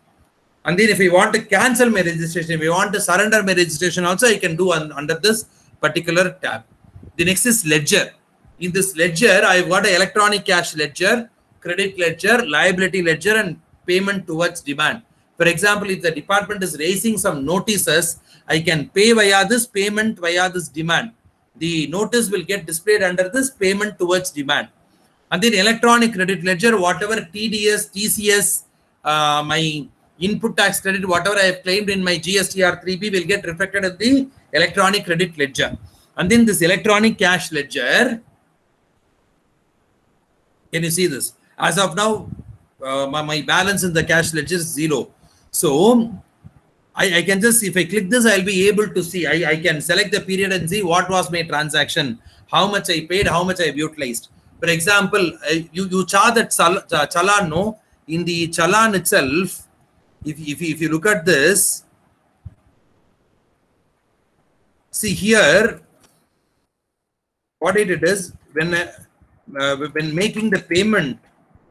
And then if I want to cancel my registration, if I want to surrender my registration also, I can do un under this particular tab. The next is ledger. In this ledger, I've got an electronic cash ledger, credit ledger, liability ledger, and payment towards demand. For example, if the department is raising some notices, I can pay via this, payment via this demand. The notice will get displayed under this payment towards demand. And then electronic credit ledger, whatever T D S, T C S, uh, my input tax credit, whatever I have claimed in my G S T R three B will get reflected in the electronic credit ledger. And then this electronic cash ledger, can you see this? As of now, uh, my, my balance in the cash ledger is zero. So I, I can just, if I click this, I'll be able to see, I, I can select the period and see what was my transaction, how much I paid, how much I have utilized. For example, you, you charge that challan, no? In the challan itself, if, if, if you look at this, see here, what it is, when, uh, when making the payment,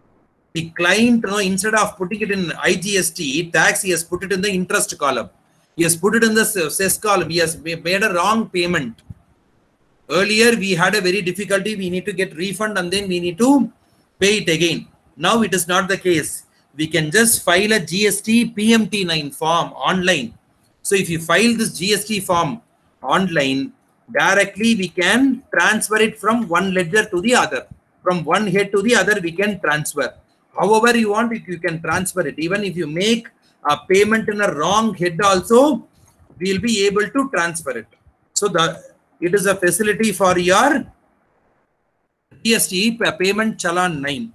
the client, you know, instead of putting it in I G S T tax, he has put it in the interest column. He has put it in the cess column. He has made a wrong payment. Earlier, we had a very difficulty. We need to get refund and then we need to pay it again. Now it is not the case. We can just file a G S T P M T nine form online. So if you file this G S T form online, directly we can transfer it from one ledger to the other. From one head to the other, we can transfer. However you want, you can transfer it. Even if you make a payment in a wrong head also, we will be able to transfer it. So the it is a facility for your G S T payment Challan nine.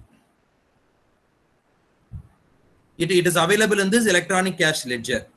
It, it is available in this electronic cash ledger.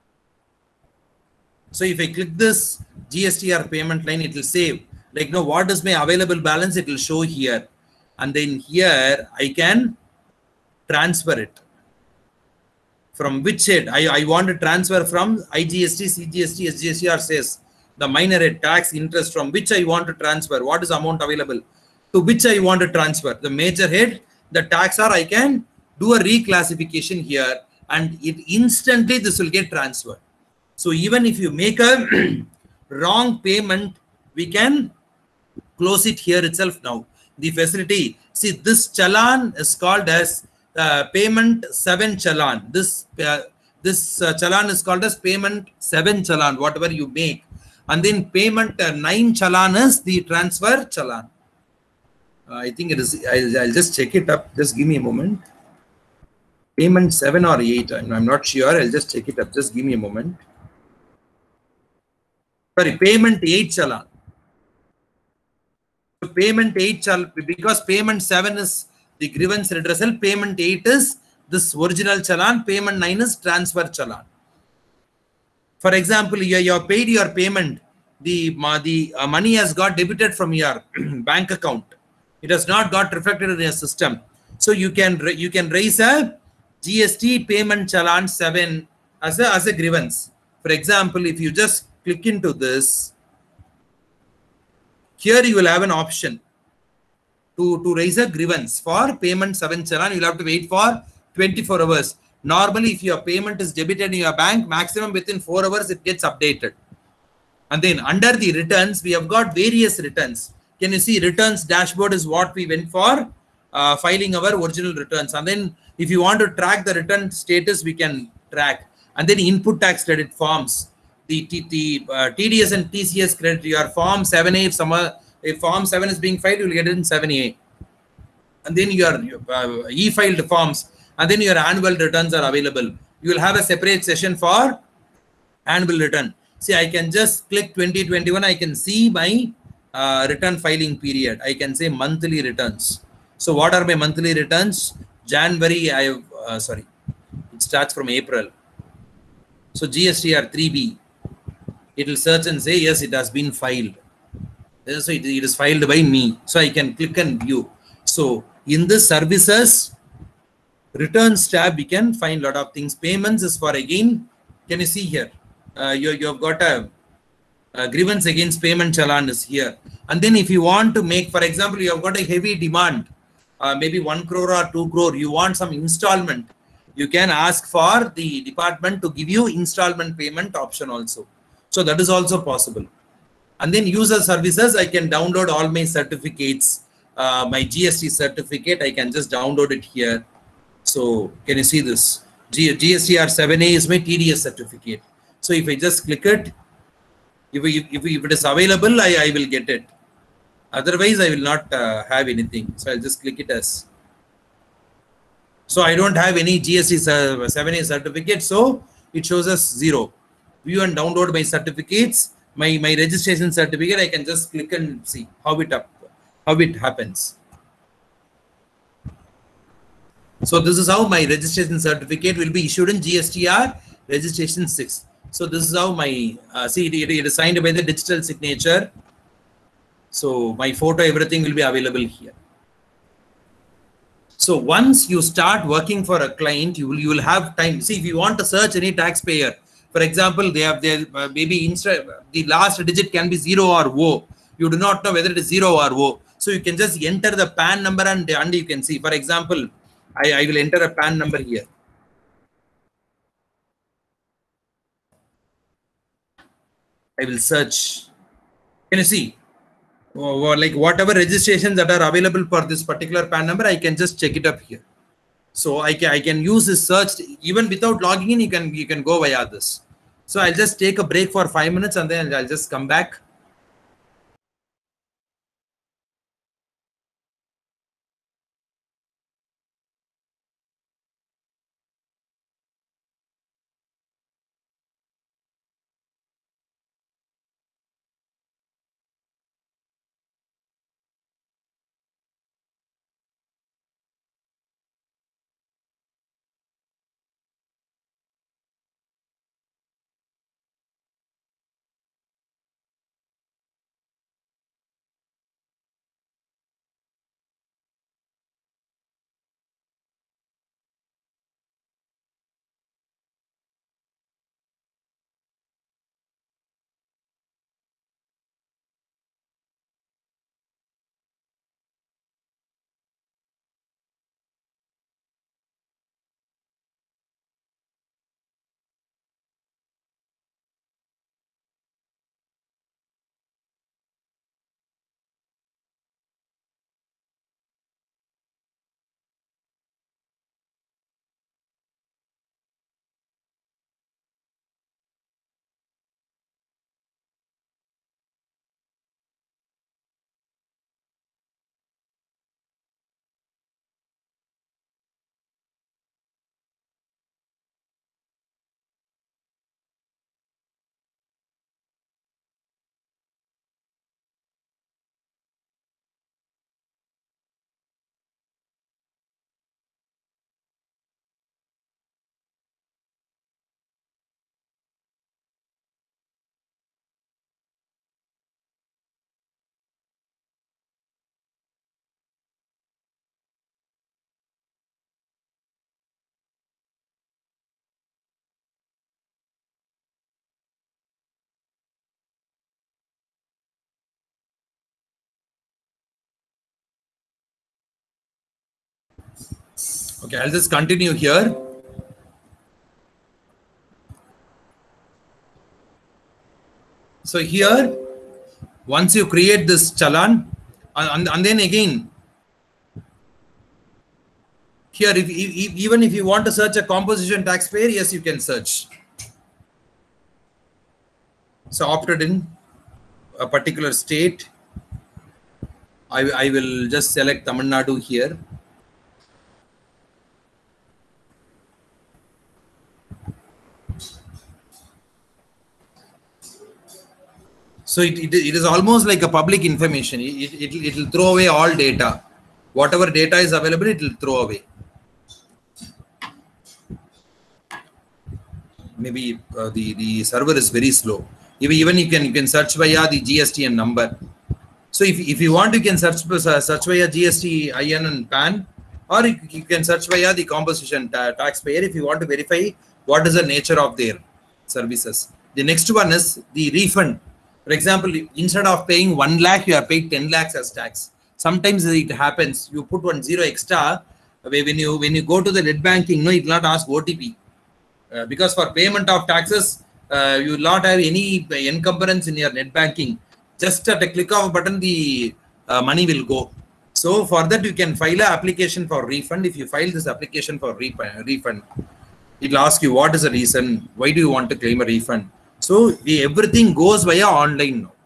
So if I click this G S T R payment line, it will say, like, no, what is my available balance? It will show here. And then here I can transfer it. From which head? I, I want to transfer from I G S T, C G S T, S G S T, or says the minor head, tax, interest, from which I want to transfer. What is amount available? To which I want to transfer. The major head, the tax, or I can do a reclassification here and it instantly this will get transferred. So even if you make a wrong payment, we can close it here itself now. The facility, see, this Challan is called as uh, payment seven Challan. This uh, this uh, Challan is called as payment seven Challan, whatever you make. And then payment uh, nine Challan is the transfer Challan. Uh, I think it is, I'll, I'll just check it up. Just give me a moment. Payment seven or eight, I'm, I'm not sure. I'll just check it up. Just give me a moment. Sorry, payment eight Challan. So payment eight Challan, because payment seven is the grievance redressal, payment eight is this original Challan, payment nine is transfer Challan. For example, you, you have paid your payment, the, the uh, money has got debited from your bank account. It has not got reflected in your system. So you can you can raise a G S T payment Challan seven as a, as a grievance. For example, if you just click into this, here you will have an option to, to raise a grievance for payment seven Challan. You will have to wait for twenty-four hours. Normally, if your payment is debited in your bank, maximum within four hours, it gets updated. And then under the returns, we have got various returns. Can you see returns dashboard is what we went for uh, filing our original returns. And then if you want to track the return status, we can track. And then input tax credit forms. The, the, the uh, T D S and T C S credit, your form seven A, if, some, uh, if form seven is being filed, you will get it in seven A. And then your, your uh, e-filed forms. And then your annual returns are available. You will have a separate session for annual return. See, I can just click twenty twenty-one. I can see my uh, return filing period. I can say monthly returns. So what are my monthly returns? January, I have, uh, sorry, it starts from April. So G S T R three B, it will search and say, yes, it has been filed. So it, it is filed by me. So I can click and view. So in the services, returns tab, we can find a lot of things. Payments is for, again, can you see here? Uh, you, you have got a, a grievance against payment Challan is here. And then if you want to make, for example, you have got a heavy demand, uh, maybe one crore or two crore, you want some installment, you can ask for the department to give you installment payment option also. So that is also possible. And then user services, I can download all my certificates, uh, my G S T certificate, I can just download it here. So can you see this? G GSTR seven A is my T D S certificate. So if I just click it, if, if, if it is available, I, I will get it. Otherwise, I will not uh, have anything. So I'll just click it as. So I don't have any G S T seven A certificate. So it shows us zero. View and download my certificates. My, my registration certificate, I can just click and see how it, up, how it happens. So this is how my registration certificate will be issued in G S T R registration six. So this is how my, uh, see it, it is signed by the digital signature. So my photo, everything will be available here. So once you start working for a client, you will, you will have time. See, if you want to search any taxpayer, for example, they have their uh, maybe insta the last digit can be zero or O. You do not know whether it is zero or O. So you can just enter the P A N number and, and you can see, for example, I, I will enter a P A N number here. I will search. Can you see? Or like whatever registrations that are available for this particular P A N number, I can just check it up here. So I can I can use this search even without logging in. You can you can go via this. So I'll just take a break for five minutes and then I'll just come back. Okay, I'll just continue here. So here, once you create this challan, and, and then again, here, if, if, even if you want to search a composition taxpayer, yes, you can search. So opted in a particular state, I, I will just select Tamil Nadu here. So it, it, it is almost like a public information. It, it, it will throw away all data. Whatever data is available, it will throw away. Maybe uh, the, the server is very slow. Even, even you can you can search via the G S T N number. So if, if you want, you can search, uh, search via G S T I N and P A N, or you, you can search via the composition ta taxpayer if you want to verify what is the nature of their services. The next one is the refund. For example, instead of paying one lakh, you are paid ten lakhs as tax. Sometimes it happens. You put one zero extra. When you when you go to the net banking, no, it will not ask O T P uh, because for payment of taxes, uh, you will not have any encumbrance in your net banking. Just at a click of a button, the uh, money will go. So for that, you can file an application for refund. If you file this application for refund, it will ask you what is the reason. Why do you want to claim a refund? So the, everything goes via online now.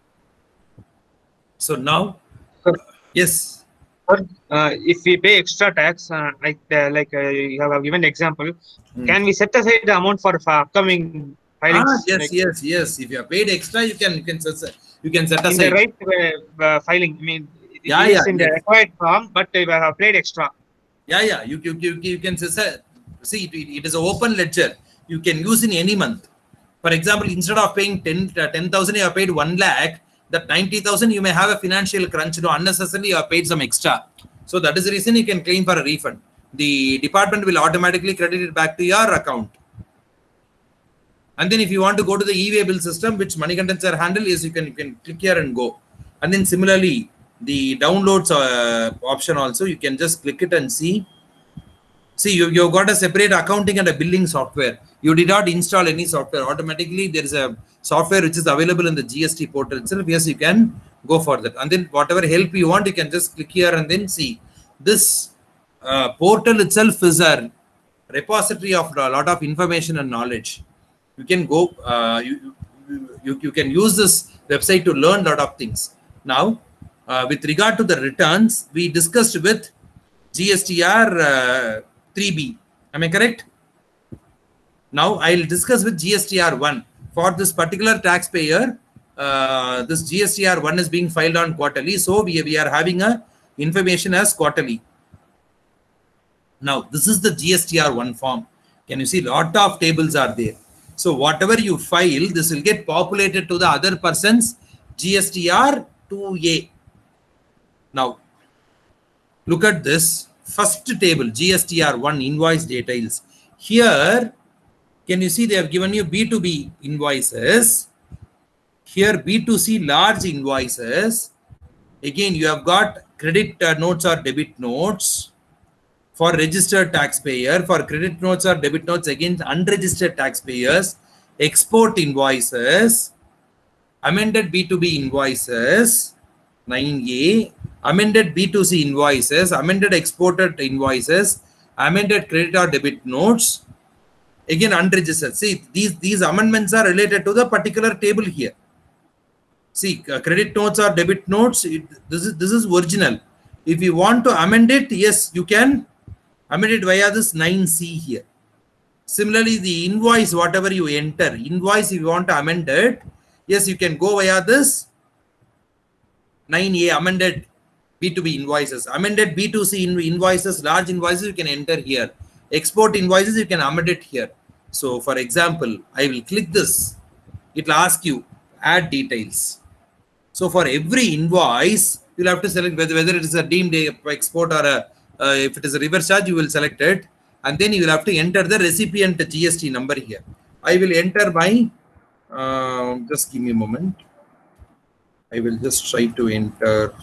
So now, uh, yes. Uh, if we pay extra tax, uh, like uh, like uh, you have given example, hmm. can we set aside the amount for, for upcoming filings? Ah, yes, like, yes, yes. If you have paid extra, you can you can set you can set aside in the right uh, uh, filing. I mean, yeah, it yeah, is in yes. the required form, but we have paid extra. Yeah, yeah. You you you, you can say, see it, it is an open ledger. You can use in any month. For example, instead of paying ten thousand, you have paid one lakh. That ninety thousand, you may have a financial crunch. No, unnecessarily, you have paid some extra. So that is the reason you can claim for a refund. The department will automatically credit it back to your account. And then if you want to go to the e-way bill system, which Manikandan sir handle, is you can you can click here and go. And then similarly, the downloads uh, option also, you can just click it and see. See, you, you've got a separate accounting and a billing software. You did not install any software. Automatically, there is a software which is available in the G S T portal itself. Yes, you can go for that. And then whatever help you want, you can just click here and then see. This uh, portal itself is a repository of a lot of information and knowledge. You can go, uh, you, you, you can use this website to learn a lot of things. Now, uh, with regard to the returns, we discussed with G S T R uh, three B. Am I correct? Now, I'll discuss with G S T R one. For this particular taxpayer, uh, this G S T R one is being filed on quarterly. So, we, we are having a information as quarterly. Now, this is the G S T R one form. Can you see lot of tables are there? So, whatever you file, this will get populated to the other person's G S T R two A. Now, look at this first table, G S T R one invoice details. Here, can you see they have given you B two B invoices. Here, B two C large invoices. Again, you have got credit uh, notes or debit notes for registered taxpayer. For credit notes or debit notes against unregistered taxpayers. Export invoices. Amended B two B invoices. nine A. Amended B two C invoices. Amended exported invoices. Amended credit or debit notes. Again, unregistered. See, these, these amendments are related to the particular table here. See, uh, credit notes or debit notes, it, this is this is original. If you want to amend it, yes, you can amend it via this nine C here. Similarly, the invoice, whatever you enter, invoice, if you want to amend it, yes, you can go via this nine A, amended B two B invoices. Amended B two C invoices, large invoices, you can enter here. Export invoices, you can amend it here. So, for example, I will click this. It will ask you, add details. So, for every invoice, you'll have to select whether, whether it is a deemed export or a, uh, if it is a reverse charge, you will select it. And then you will have to enter the recipient G S T number here. I will enter my, uh, just give me a moment. I will just try to enter.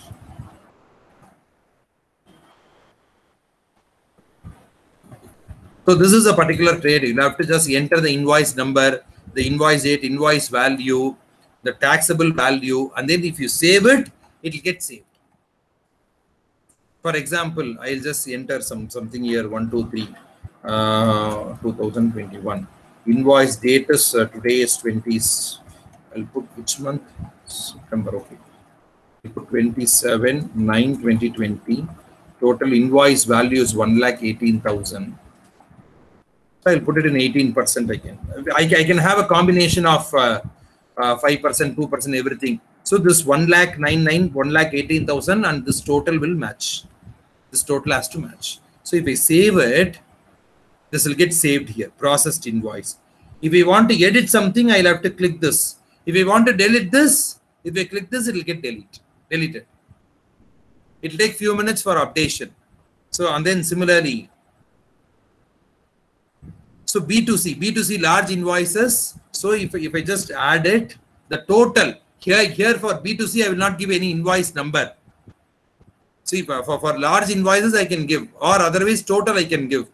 So this is a particular trade. You have to just enter the invoice number, the invoice date, invoice value, the taxable value, and then if you save it, it will get saved. For example, I'll just enter some something here, one, two, three, uh, two thousand twenty-one. Invoice date is uh, today is twenties. I'll put which month? September. Okay. I'll put twenty-seven nine twenty twenty. Total invoice value is one lakh eighteen thousand. So I'll put it in eighteen percent again. I, I can have a combination of uh, uh, five percent, two percent, everything. So this one lakh ninety-nine, one lakh eighteen thousand, and this total will match. This total has to match. So if I save it, this will get saved here, processed invoice. If we want to edit something, I'll have to click this. If we want to delete this, if I click this, it will get delete, deleted. It will take few minutes for updation. So, and then similarly, so B two C, B two C large invoices. So if, if I just add it, the total here, here for B two C, I will not give any invoice number. See, for, for large invoices, I can give, or otherwise total I can give.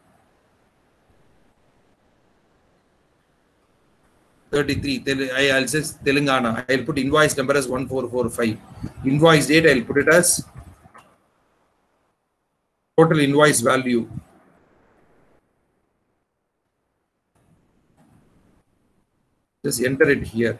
thirty-three, I, I'll say Telangana. I'll put invoice number as one four four five. Invoice date, I'll put it as total invoice value. Just enter it here.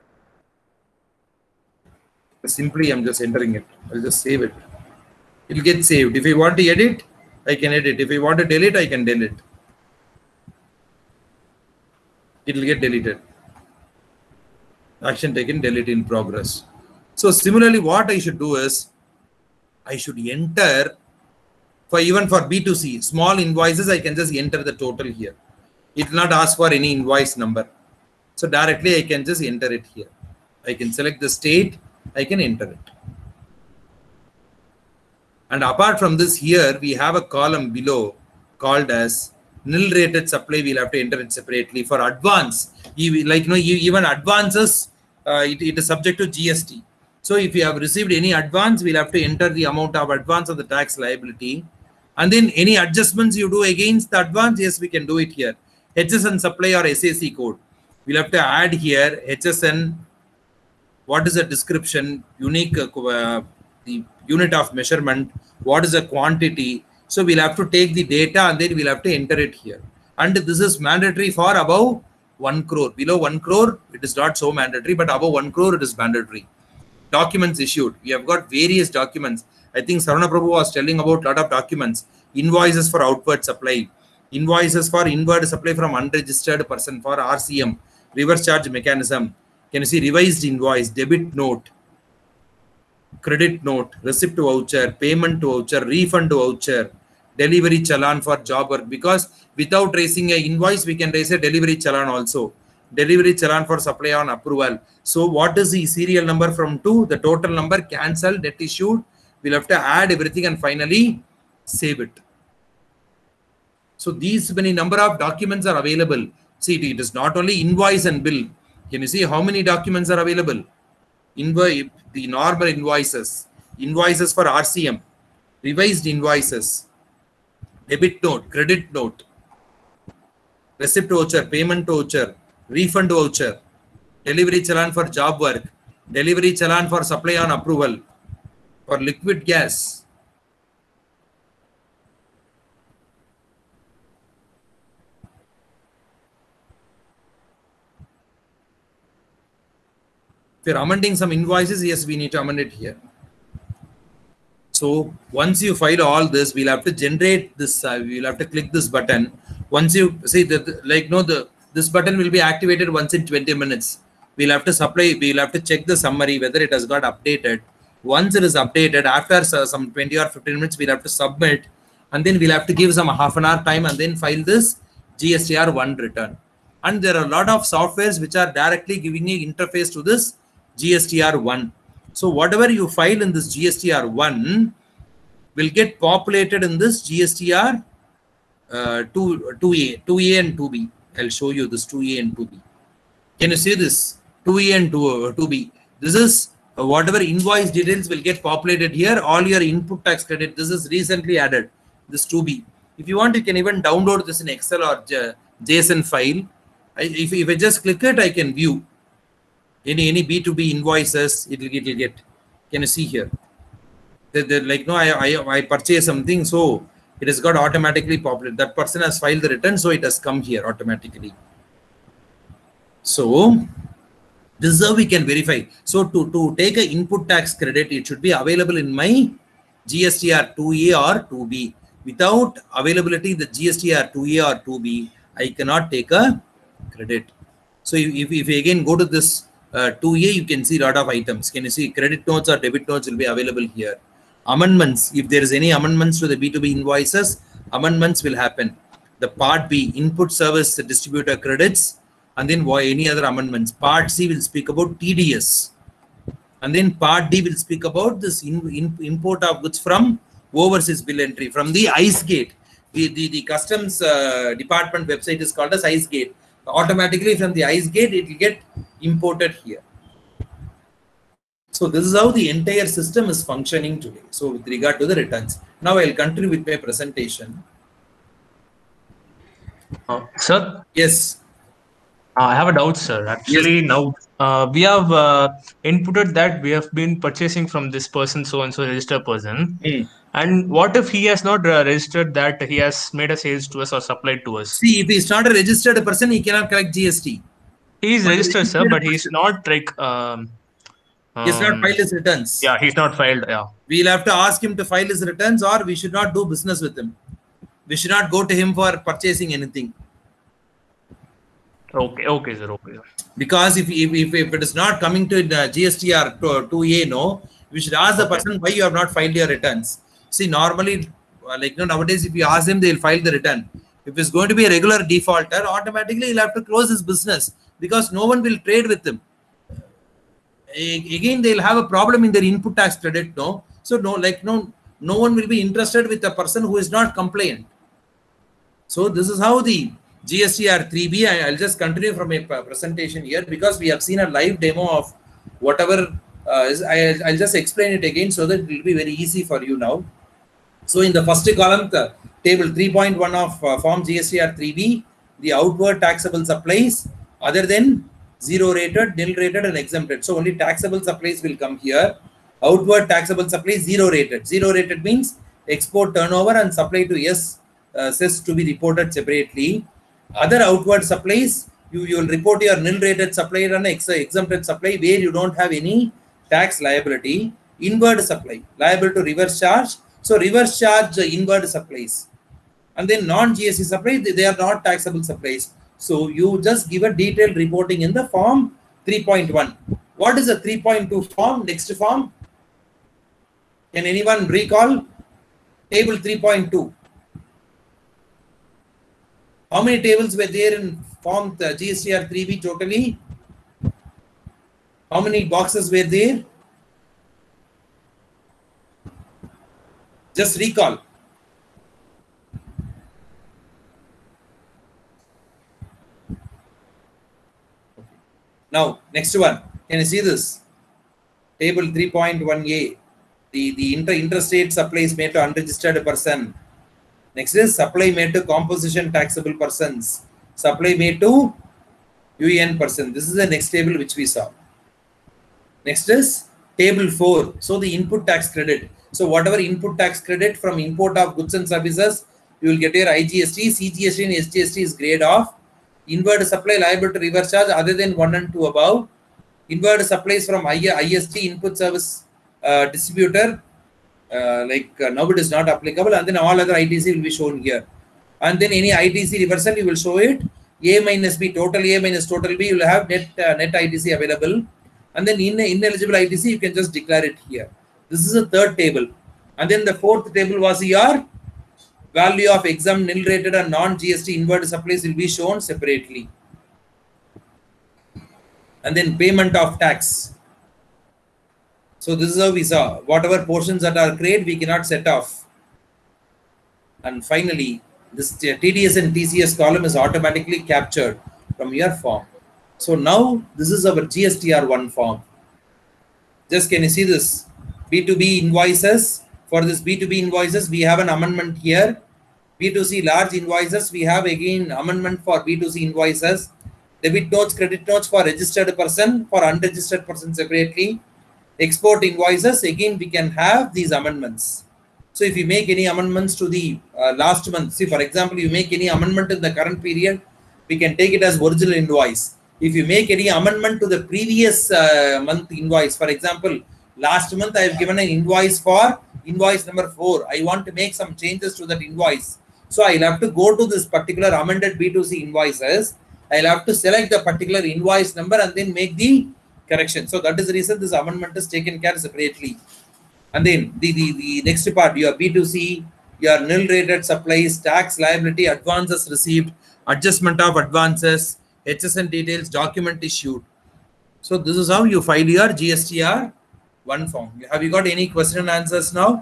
Simply, I'm just entering it. I'll just save it. It will get saved. If I want to edit, I can edit. If I want to delete, I can delete. It will get deleted. Action taken, delete in progress. So similarly, what I should do is, I should enter, for even for B two C, small invoices, I can just enter the total here. It will not ask for any invoice number. So directly I can just enter it here. I can select the state, I can enter it. And apart from this, here we have a column below called as nil rated supply. We'll have to enter it separately. For advance, like you know, even advances, uh, it, it is subject to G S T. So if you have received any advance, we'll have to enter the amount of advance of the tax liability. And then any adjustments you do against the advance, yes, we can do it here. H S N supply or S A C code. We'll have to add here H S N. What is the description? Unique, uh, the unit of measurement. What is the quantity? So we'll have to take the data and then we'll have to enter it here. And this is mandatory for above one crore. Below one crore, it is not so mandatory, but above one crore, it is mandatory. Documents issued. We have got various documents. I think Saravana Prabhu was telling about a lot of documents. Invoices for outward supply. Invoices for inward supply from unregistered person for R C M. Reverse charge mechanism. Can you see revised invoice, debit note, credit note, receipt to voucher, payment to voucher, refund to voucher, delivery challan for job work. Because without raising an invoice, we can raise a delivery challan also. Delivery challan for supply on approval. So what is the serial number from two? The total number, cancelled, debt issued. We'll have to add everything and finally save it. So these many number of documents are available. See, it is not only invoice and bill. Can you see how many documents are available? Invoice, the normal invoices, invoices for R C M, revised invoices, debit note, credit note, receipt voucher, payment voucher, refund voucher, delivery challan for job work, delivery challan for supply on approval, for liquid gas. If you're amending some invoices, yes, we need to amend it here. So once you file all this, we'll have to generate this. Uh, we'll have to click this button. Once you see that, like, no, the this button will be activated once in twenty minutes. We'll have to supply. We'll have to check the summary whether it has got updated. Once it is updated, after some twenty or fifteen minutes, we'll have to submit, and then we'll have to give some half an hour time and then file this G S T R one return. And there are a lot of softwares which are directly giving a interface to this G S T R one. So whatever you file in this G S T R one will get populated in this G S T R uh, two, two A, two A and two B. I'll show you this two A and two B. Can you see this? two A and two B. This is uh, whatever invoice details will get populated here. All your input tax credit. This is recently added. This two B. If you want, you can even download this in Excel or JSON file. I, if, if I just click it, I can view. Any any B two B invoices, it will, it will get. Can you see here? They're, they're like, no, I, I, I purchased something, so it has got automatically populated. That person has filed the return, so it has come here automatically. So this is how we can verify. So to, to take an input tax credit, it should be available in my G S T R two A or two B. Without availability the G S T R two A or two B, I cannot take a credit. So if, if, if you again go to this Uh, two A, you can see a lot of items. Can you see credit notes or debit notes will be available here. Amendments, if there is any amendments to the B two B invoices, amendments will happen. The part B, input service distributor credits, and then any other amendments. Part C will speak about T D S. And then part D will speak about this in, in, import of goods from overseas bill entry, from the IceGate. The, the, the customs uh, department website is called as IceGate. Automatically from the IceGate, it will get imported here. So this is how the entire system is functioning today. So with regard to the returns. Now I'll continue with my presentation. Uh, sir? Yes. Uh, I have a doubt, sir. Actually, yes. Now uh, we have uh, inputted that we have been purchasing from this person, so-and-so registered person. Mm. And what if he has not uh, registered that he has made a sales to us or supplied to us? See, if he's not a registered person, he cannot collect G S T. He is registered, sir, but he's not like... Um, he's um, not filed his returns. Yeah, he's not filed, yeah. We'll have to ask him to file his returns, or we should not do business with him. We should not go to him for purchasing anything. Okay, okay, sir, okay. Because if, if, if, if it is not coming to the G S T R two A, no, we should ask the okay. person why you have not filed your returns. See, normally, like you know, nowadays, if you ask them, they'll file the return. If it's going to be a regular defaulter, automatically he'll have to close his business because no one will trade with him. Again, they'll have a problem in their input tax credit, no. So, no, like no, no one will be interested with a person who is not compliant. So, this is how the G S T R three B. I, I'll just continue from a presentation here because we have seen a live demo of whatever. Uh, is, I, I'll just explain it again so that it will be very easy for you now. So in the first column, the table three point one of uh, form G S T R three B, the outward taxable supplies other than zero rated, nil rated and exempted. So only taxable supplies will come here. Outward taxable supplies zero rated. Zero rated means export turnover and supply to yes uh, cess to be reported separately. Other outward supplies, you, you will report your nil rated supply and ex exempted supply where you don't have any tax liability. Inward supply, liable to reverse charge. So reverse charge uh, inward supplies. And then non-G S T supplies, they, they are not taxable supplies. So you just give a detailed reporting in the form three point one. What is the three point two form? Next form. Can anyone recall? Table three point two. How many tables were there in form the G S T R three B totally? How many boxes were there? Just recall. Now, next one. Can you see this? Table three point one A. The, the inter interstate supplies made to unregistered person. Next is supply made to composition taxable persons. Supply made to U E N person. This is the next table which we saw. Next is table four. So the input tax credit. So whatever input tax credit from import of goods and services, you will get your I G S T, C G S T and S G S T is grade off. Inward supply liable to reverse charge other than one and two above. Inward supplies from I S T input service uh, distributor, uh, like uh, now it is not applicable, and then all other I T C will be shown here. And then any I T C reversal, you will show it. A minus B, total A minus total B, you will have net uh, net I T C available. And then in ineligible I T C, you can just declare it here. This is the third table. And then the fourth table was your value of exempt, nil rated and non-G S T inward supplies will be shown separately. And then payment of tax. So this is how we saw. Whatever portions that are created, we cannot set off. And finally, this T D S and T C S column is automatically captured from your form. So now this is our G S T R one form. Just can you see this? B two B invoices. For this B two B invoices, we have an amendment here. B two C large invoices, we have again amendment for B two C invoices. Debit notes, credit notes for registered person, for unregistered person separately. Export invoices, again we can have these amendments. So if you make any amendments to the uh, last month, see for example, you make any amendment in the current period, we can take it as original invoice. If you make any amendment to the previous uh, month invoice, for example, last month I have given an invoice for invoice number four. I want to make some changes to that invoice. So I'll have to go to this particular amended B two C invoices. I'll have to select the particular invoice number and then make the correction. So that is the reason this amendment is taken care separately. And then the, the, the next part, your B two C, your nil rated supplies, tax liability, advances received, adjustment of advances, H S N details, document issued. So this is how you file your G S T R one form. Have you got any question and answers now?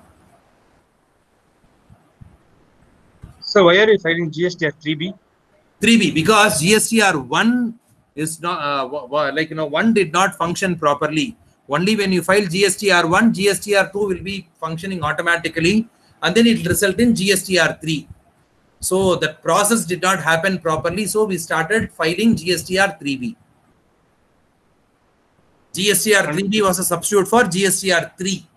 So why are you filing G S T R three B? three B, because G S T R one is not, uh, like, you know, one did not function properly. Only when you file G S T R one, G S T R two will be functioning automatically, and then it will result in G S T R three. So that process did not happen properly. So we started filing G S T R three B. G S T R three B was a substitute for G S T R three.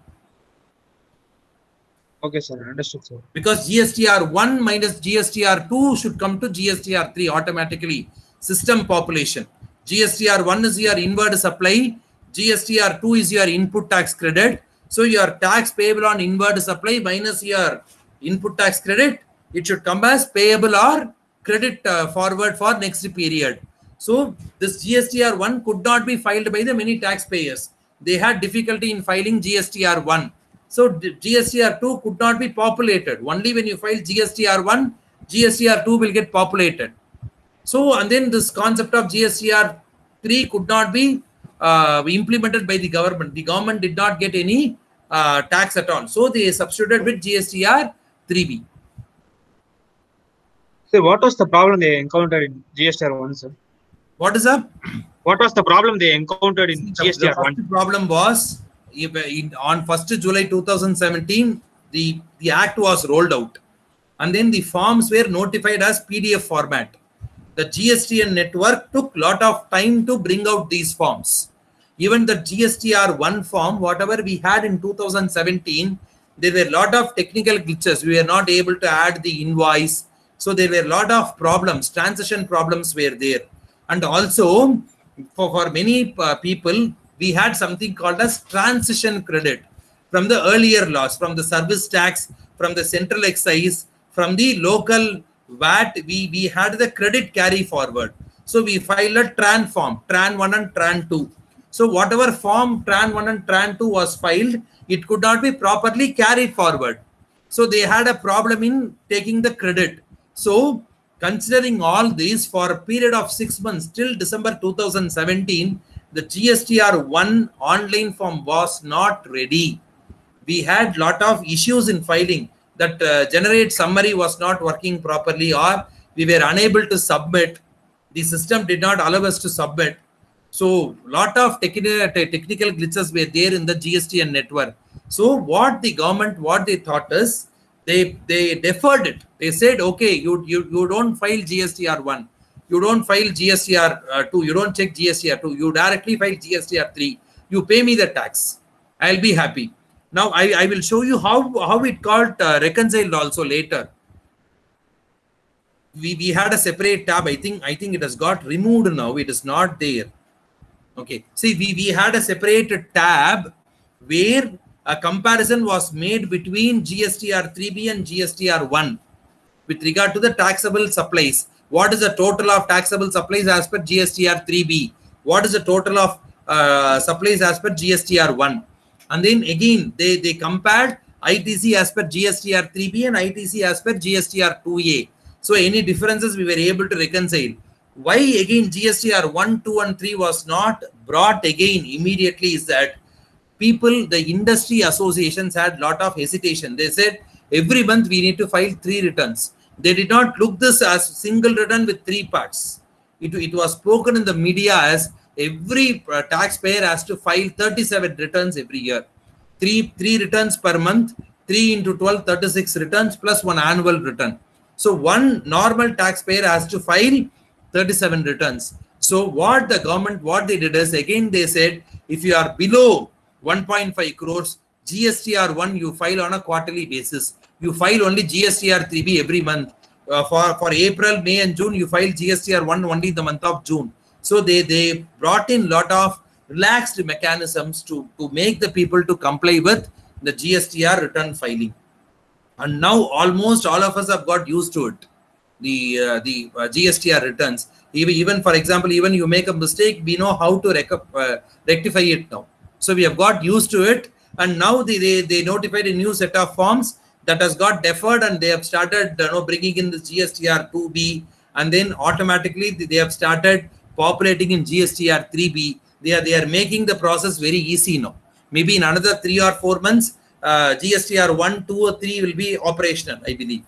Okay, sir. Understood, sir. Because G S T R one minus G S T R two should come to G S T R three automatically. System population. G S T R one is your inward supply. G S T R two is your input tax credit. So your tax payable on inward supply minus your input tax credit, it should come as payable or credit uh, forward for next period. So this G S T R one could not be filed by the many taxpayers. They had difficulty in filing G S T R one. So G S T R two could not be populated. Only when you file G S T R one, G S T R two will get populated. So, and then this concept of G S T R three could not be uh, implemented by the government. The government did not get any uh, tax at all. So they substituted with G S T R three B. So what was the problem they encountered in G S T R one, sir? What is up? What was the problem they encountered in G S T R one? The problem was, if in, on first July two thousand seventeen, the, the act was rolled out. And then the forms were notified as P D F format. The G S T N network took a lot of time to bring out these forms. Even the G S T R one form, whatever we had in two thousand seventeen, there were a lot of technical glitches. We were not able to add the invoice. So there were a lot of problems, transition problems were there. And also, for, for many uh, people, we had something called as transition credit from the earlier laws, from the service tax, from the central excise, from the local V A T, we, we had the credit carry forward. So we filed a TRAN form, TRAN one and TRAN two. So whatever form TRAN one and TRAN two was filed, it could not be properly carried forward. So they had a problem in taking the credit. So considering all this, for a period of six months till December two thousand seventeen, the G S T R one online form was not ready. We had lot of issues in filing. That uh, generate summary was not working properly, or we were unable to submit. The system did not allow us to submit. So lot of technical technical glitches were there in the G S T N network. So what the government, what they thought is, they they deferred it. They said, okay, you you you don't file G S T R one, you don't file G S T R two, you don't check G S T R two, you directly file G S T R three. You pay me the tax, I'll be happy. Now I I will show you how how it got uh, reconciled also later. We we had a separate tab. I think I think it has got removed now. It is not there. Okay, see, we, we had a separate tab where a comparison was made between G S T R three B and G S T R one with regard to the taxable supplies. What is the total of taxable supplies as per G S T R three B? What is the total of uh, supplies as per G S T R one? And then again, they, they compared I T C as per G S T R three B and I T C as per G S T R two A. So any differences we were able to reconcile. Why again G S T R one, two and three was not brought again immediately is that people, the industry associations had lot of hesitation. They said every month we need to file three returns. They did not look this as single return with three parts. It, it was spoken in the media as every uh, taxpayer has to file thirty-seven returns every year. Three, three returns per month, three into twelve, thirty-six returns plus one annual return. So one normal taxpayer has to file thirty-seven returns. So what the government, what they did is, again they said, if you are below one point five crores, G S T R one you file on a quarterly basis. You file only G S T R three B every month. Uh, for, for April, May and June, you file G S T R one only the month of June. So they, they brought in lot of relaxed mechanisms to, to make the people to comply with the G S T R return filing. And now almost all of us have got used to it. The uh, the uh, G S T R returns. Even, even for example, even you make a mistake, we know how to rec uh, rectify it now. So we have got used to it, and now they, they, they notified a new set of forms that has got deferred, and they have started you know, bringing in the G S T R two B, and then automatically they have started populating in G S T R three B. They are, they are making the process very easy now. Maybe in another three or four months, uh, G S T R one, two or three will be operational, I believe.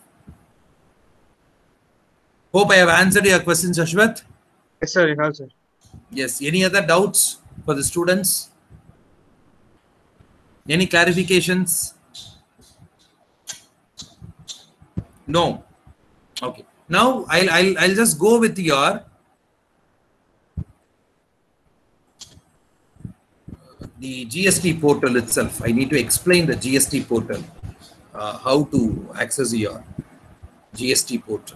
Hope I have answered your questions, Ashwath. Yes, sir. Yes, sir. Yes. Any other doubts for the students? Any clarifications? No. Okay. Now I'll I'll I'll just go with your the G S T portal itself. I need to explain the G S T portal, uh, how to access your G S T portal.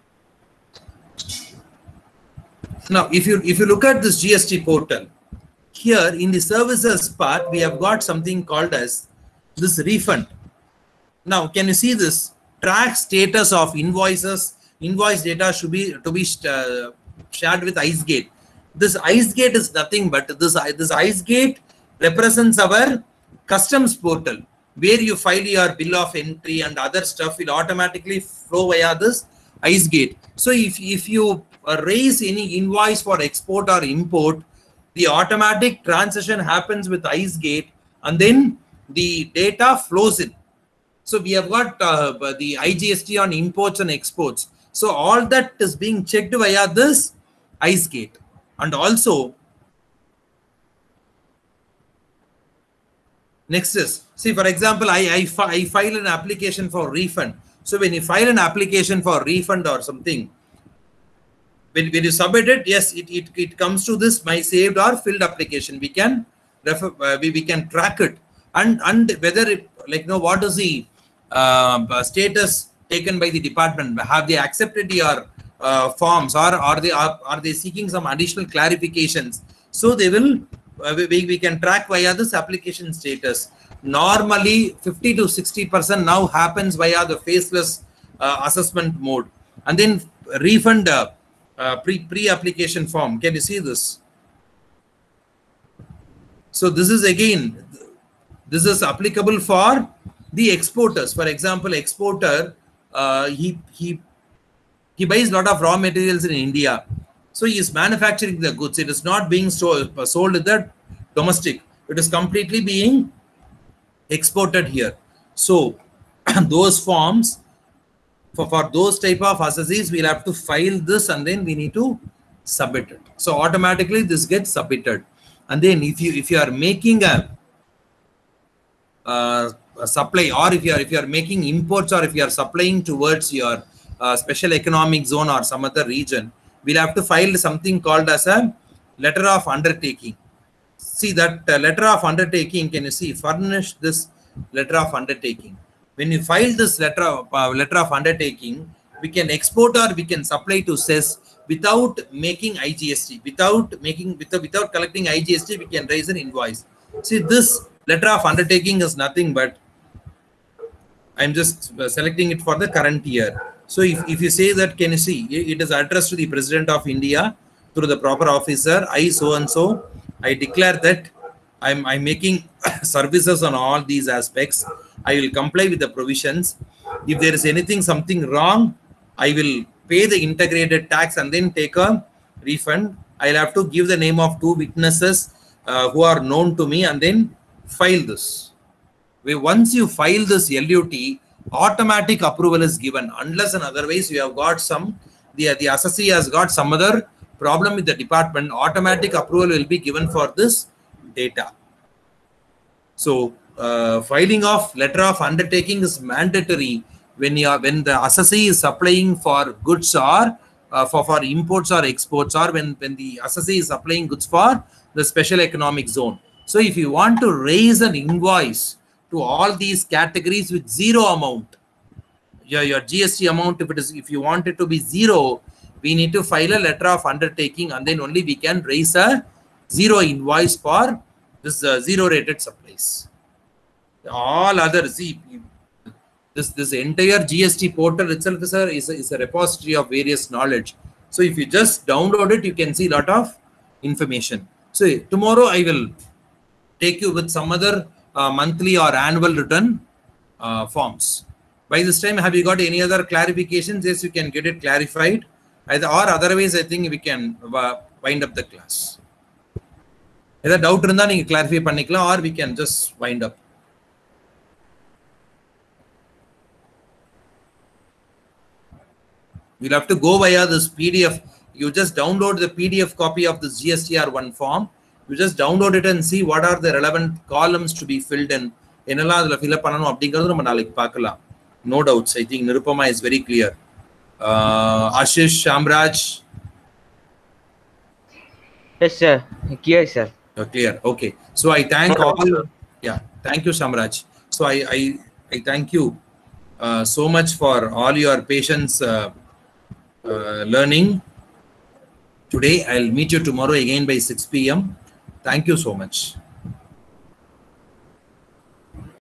Now, if you if you look at this G S T portal, here in the services part, we have got something called as this refund. Now, can you see this? Track status of invoices. Invoice data should be to be uh, shared with IceGate. This IceGate is nothing but this this IceGate represents our customs portal, where you file your bill of entry and other stuff will automatically flow via this IceGate. So if if you raise any invoice for export or import, the automatic transition happens with IceGate, and then the data flows in. So we have got uh, the I G S T on imports and exports. So all that is being checked via this IceGate. And also, Next is, see, for example, I, I, fi I file an application for refund. So when you file an application for refund or something, when, when you submit it, yes, it, it, it comes to this my saved or filled application. We can refer, uh, we, we can track it. And, and whether it, like, you know, what is the uh, status taken by the department? Have they accepted your uh, forms, or are they, are, are they seeking some additional clarifications? So they will, uh, we, we can track via this application status. Normally fifty to sixty percent now happens via the faceless uh, assessment mode. And then refund uh, uh, pre, pre-application form. Can you see this? So this is again, this is applicable for the exporters. For example, exporter, uh, he, he, he buys a lot of raw materials in India. So he is manufacturing the goods. It is not being sold, sold in the domestic. It is completely being exported here. So those forms, for, for those type of assessees, we'll have to file this and then we need to submit it. So automatically this gets submitted. And then if you if you are making a, uh, a supply, or if you are if you are making imports, or if you are supplying towards your uh, special economic zone or some other region, we'll have to file something called as a letter of undertaking. See that uh, letter of undertaking, can you see, furnish this letter of undertaking. When you file this letter of, uh, letter of undertaking, we can export or we can supply to C E S without making I G S T, without making, without, without collecting I G S T, we can raise an invoice. See, this letter of undertaking is nothing but, I'm just uh, selecting it for the current year. So if, if you say that, can you see, it is addressed to the President of India through the proper officer, I so and so, I declare that I'm, I'm making services on all these aspects. I will comply with the provisions. If there is anything, something wrong, I will pay the integrated tax and then take a refund. I'll have to give the name of two witnesses uh, who are known to me and then file this. Once you file this L U T, automatic approval is given, unless and otherwise you have got some, the, the assessee has got some other problem with the department, automatic approval will be given for this data. So uh, filing of letter of undertaking is mandatory when you are, when the assessee is supplying for goods or uh, for, for imports or exports, or when, when the assessee is supplying goods for the special economic zone. So if you want to raise an invoice to all these categories with zero amount, your, your G S T amount, if it is, if you want it to be zero, we need to file a letter of undertaking, and then only we can raise a zero invoice for this uh, zero rated supplies. All other, see, this this entire G S T portal itself is a, is a, is a repository of various knowledge. So if you just download it, you can see a lot of information. So tomorrow I will take you with some other uh, monthly or annual return uh, forms. By this time, have you got any other clarifications? Yes, you can get it clarified. Either, or otherwise, I think we can uh, wind up the class. Either doubt irundha neenga clarify pannikala, or we can just wind up. We'll have to go via this P D F. You just download the P D F copy of this G S T R one form. You just download it and see what are the relevant columns to be filled in. Enella adula fill up pananum abdingiradhu nama naaliki paakalam. No doubts. I think Nirupama is very clear. Uh, Ashish, Shamraj. Yes, sir. Clear, sir. You're clear. Okay. So I thank all. Yeah. Thank you, Shamraj. So I I, I thank you uh, so much for all your patience uh, uh, learning today. I'll meet you tomorrow again by six P M Thank you so much.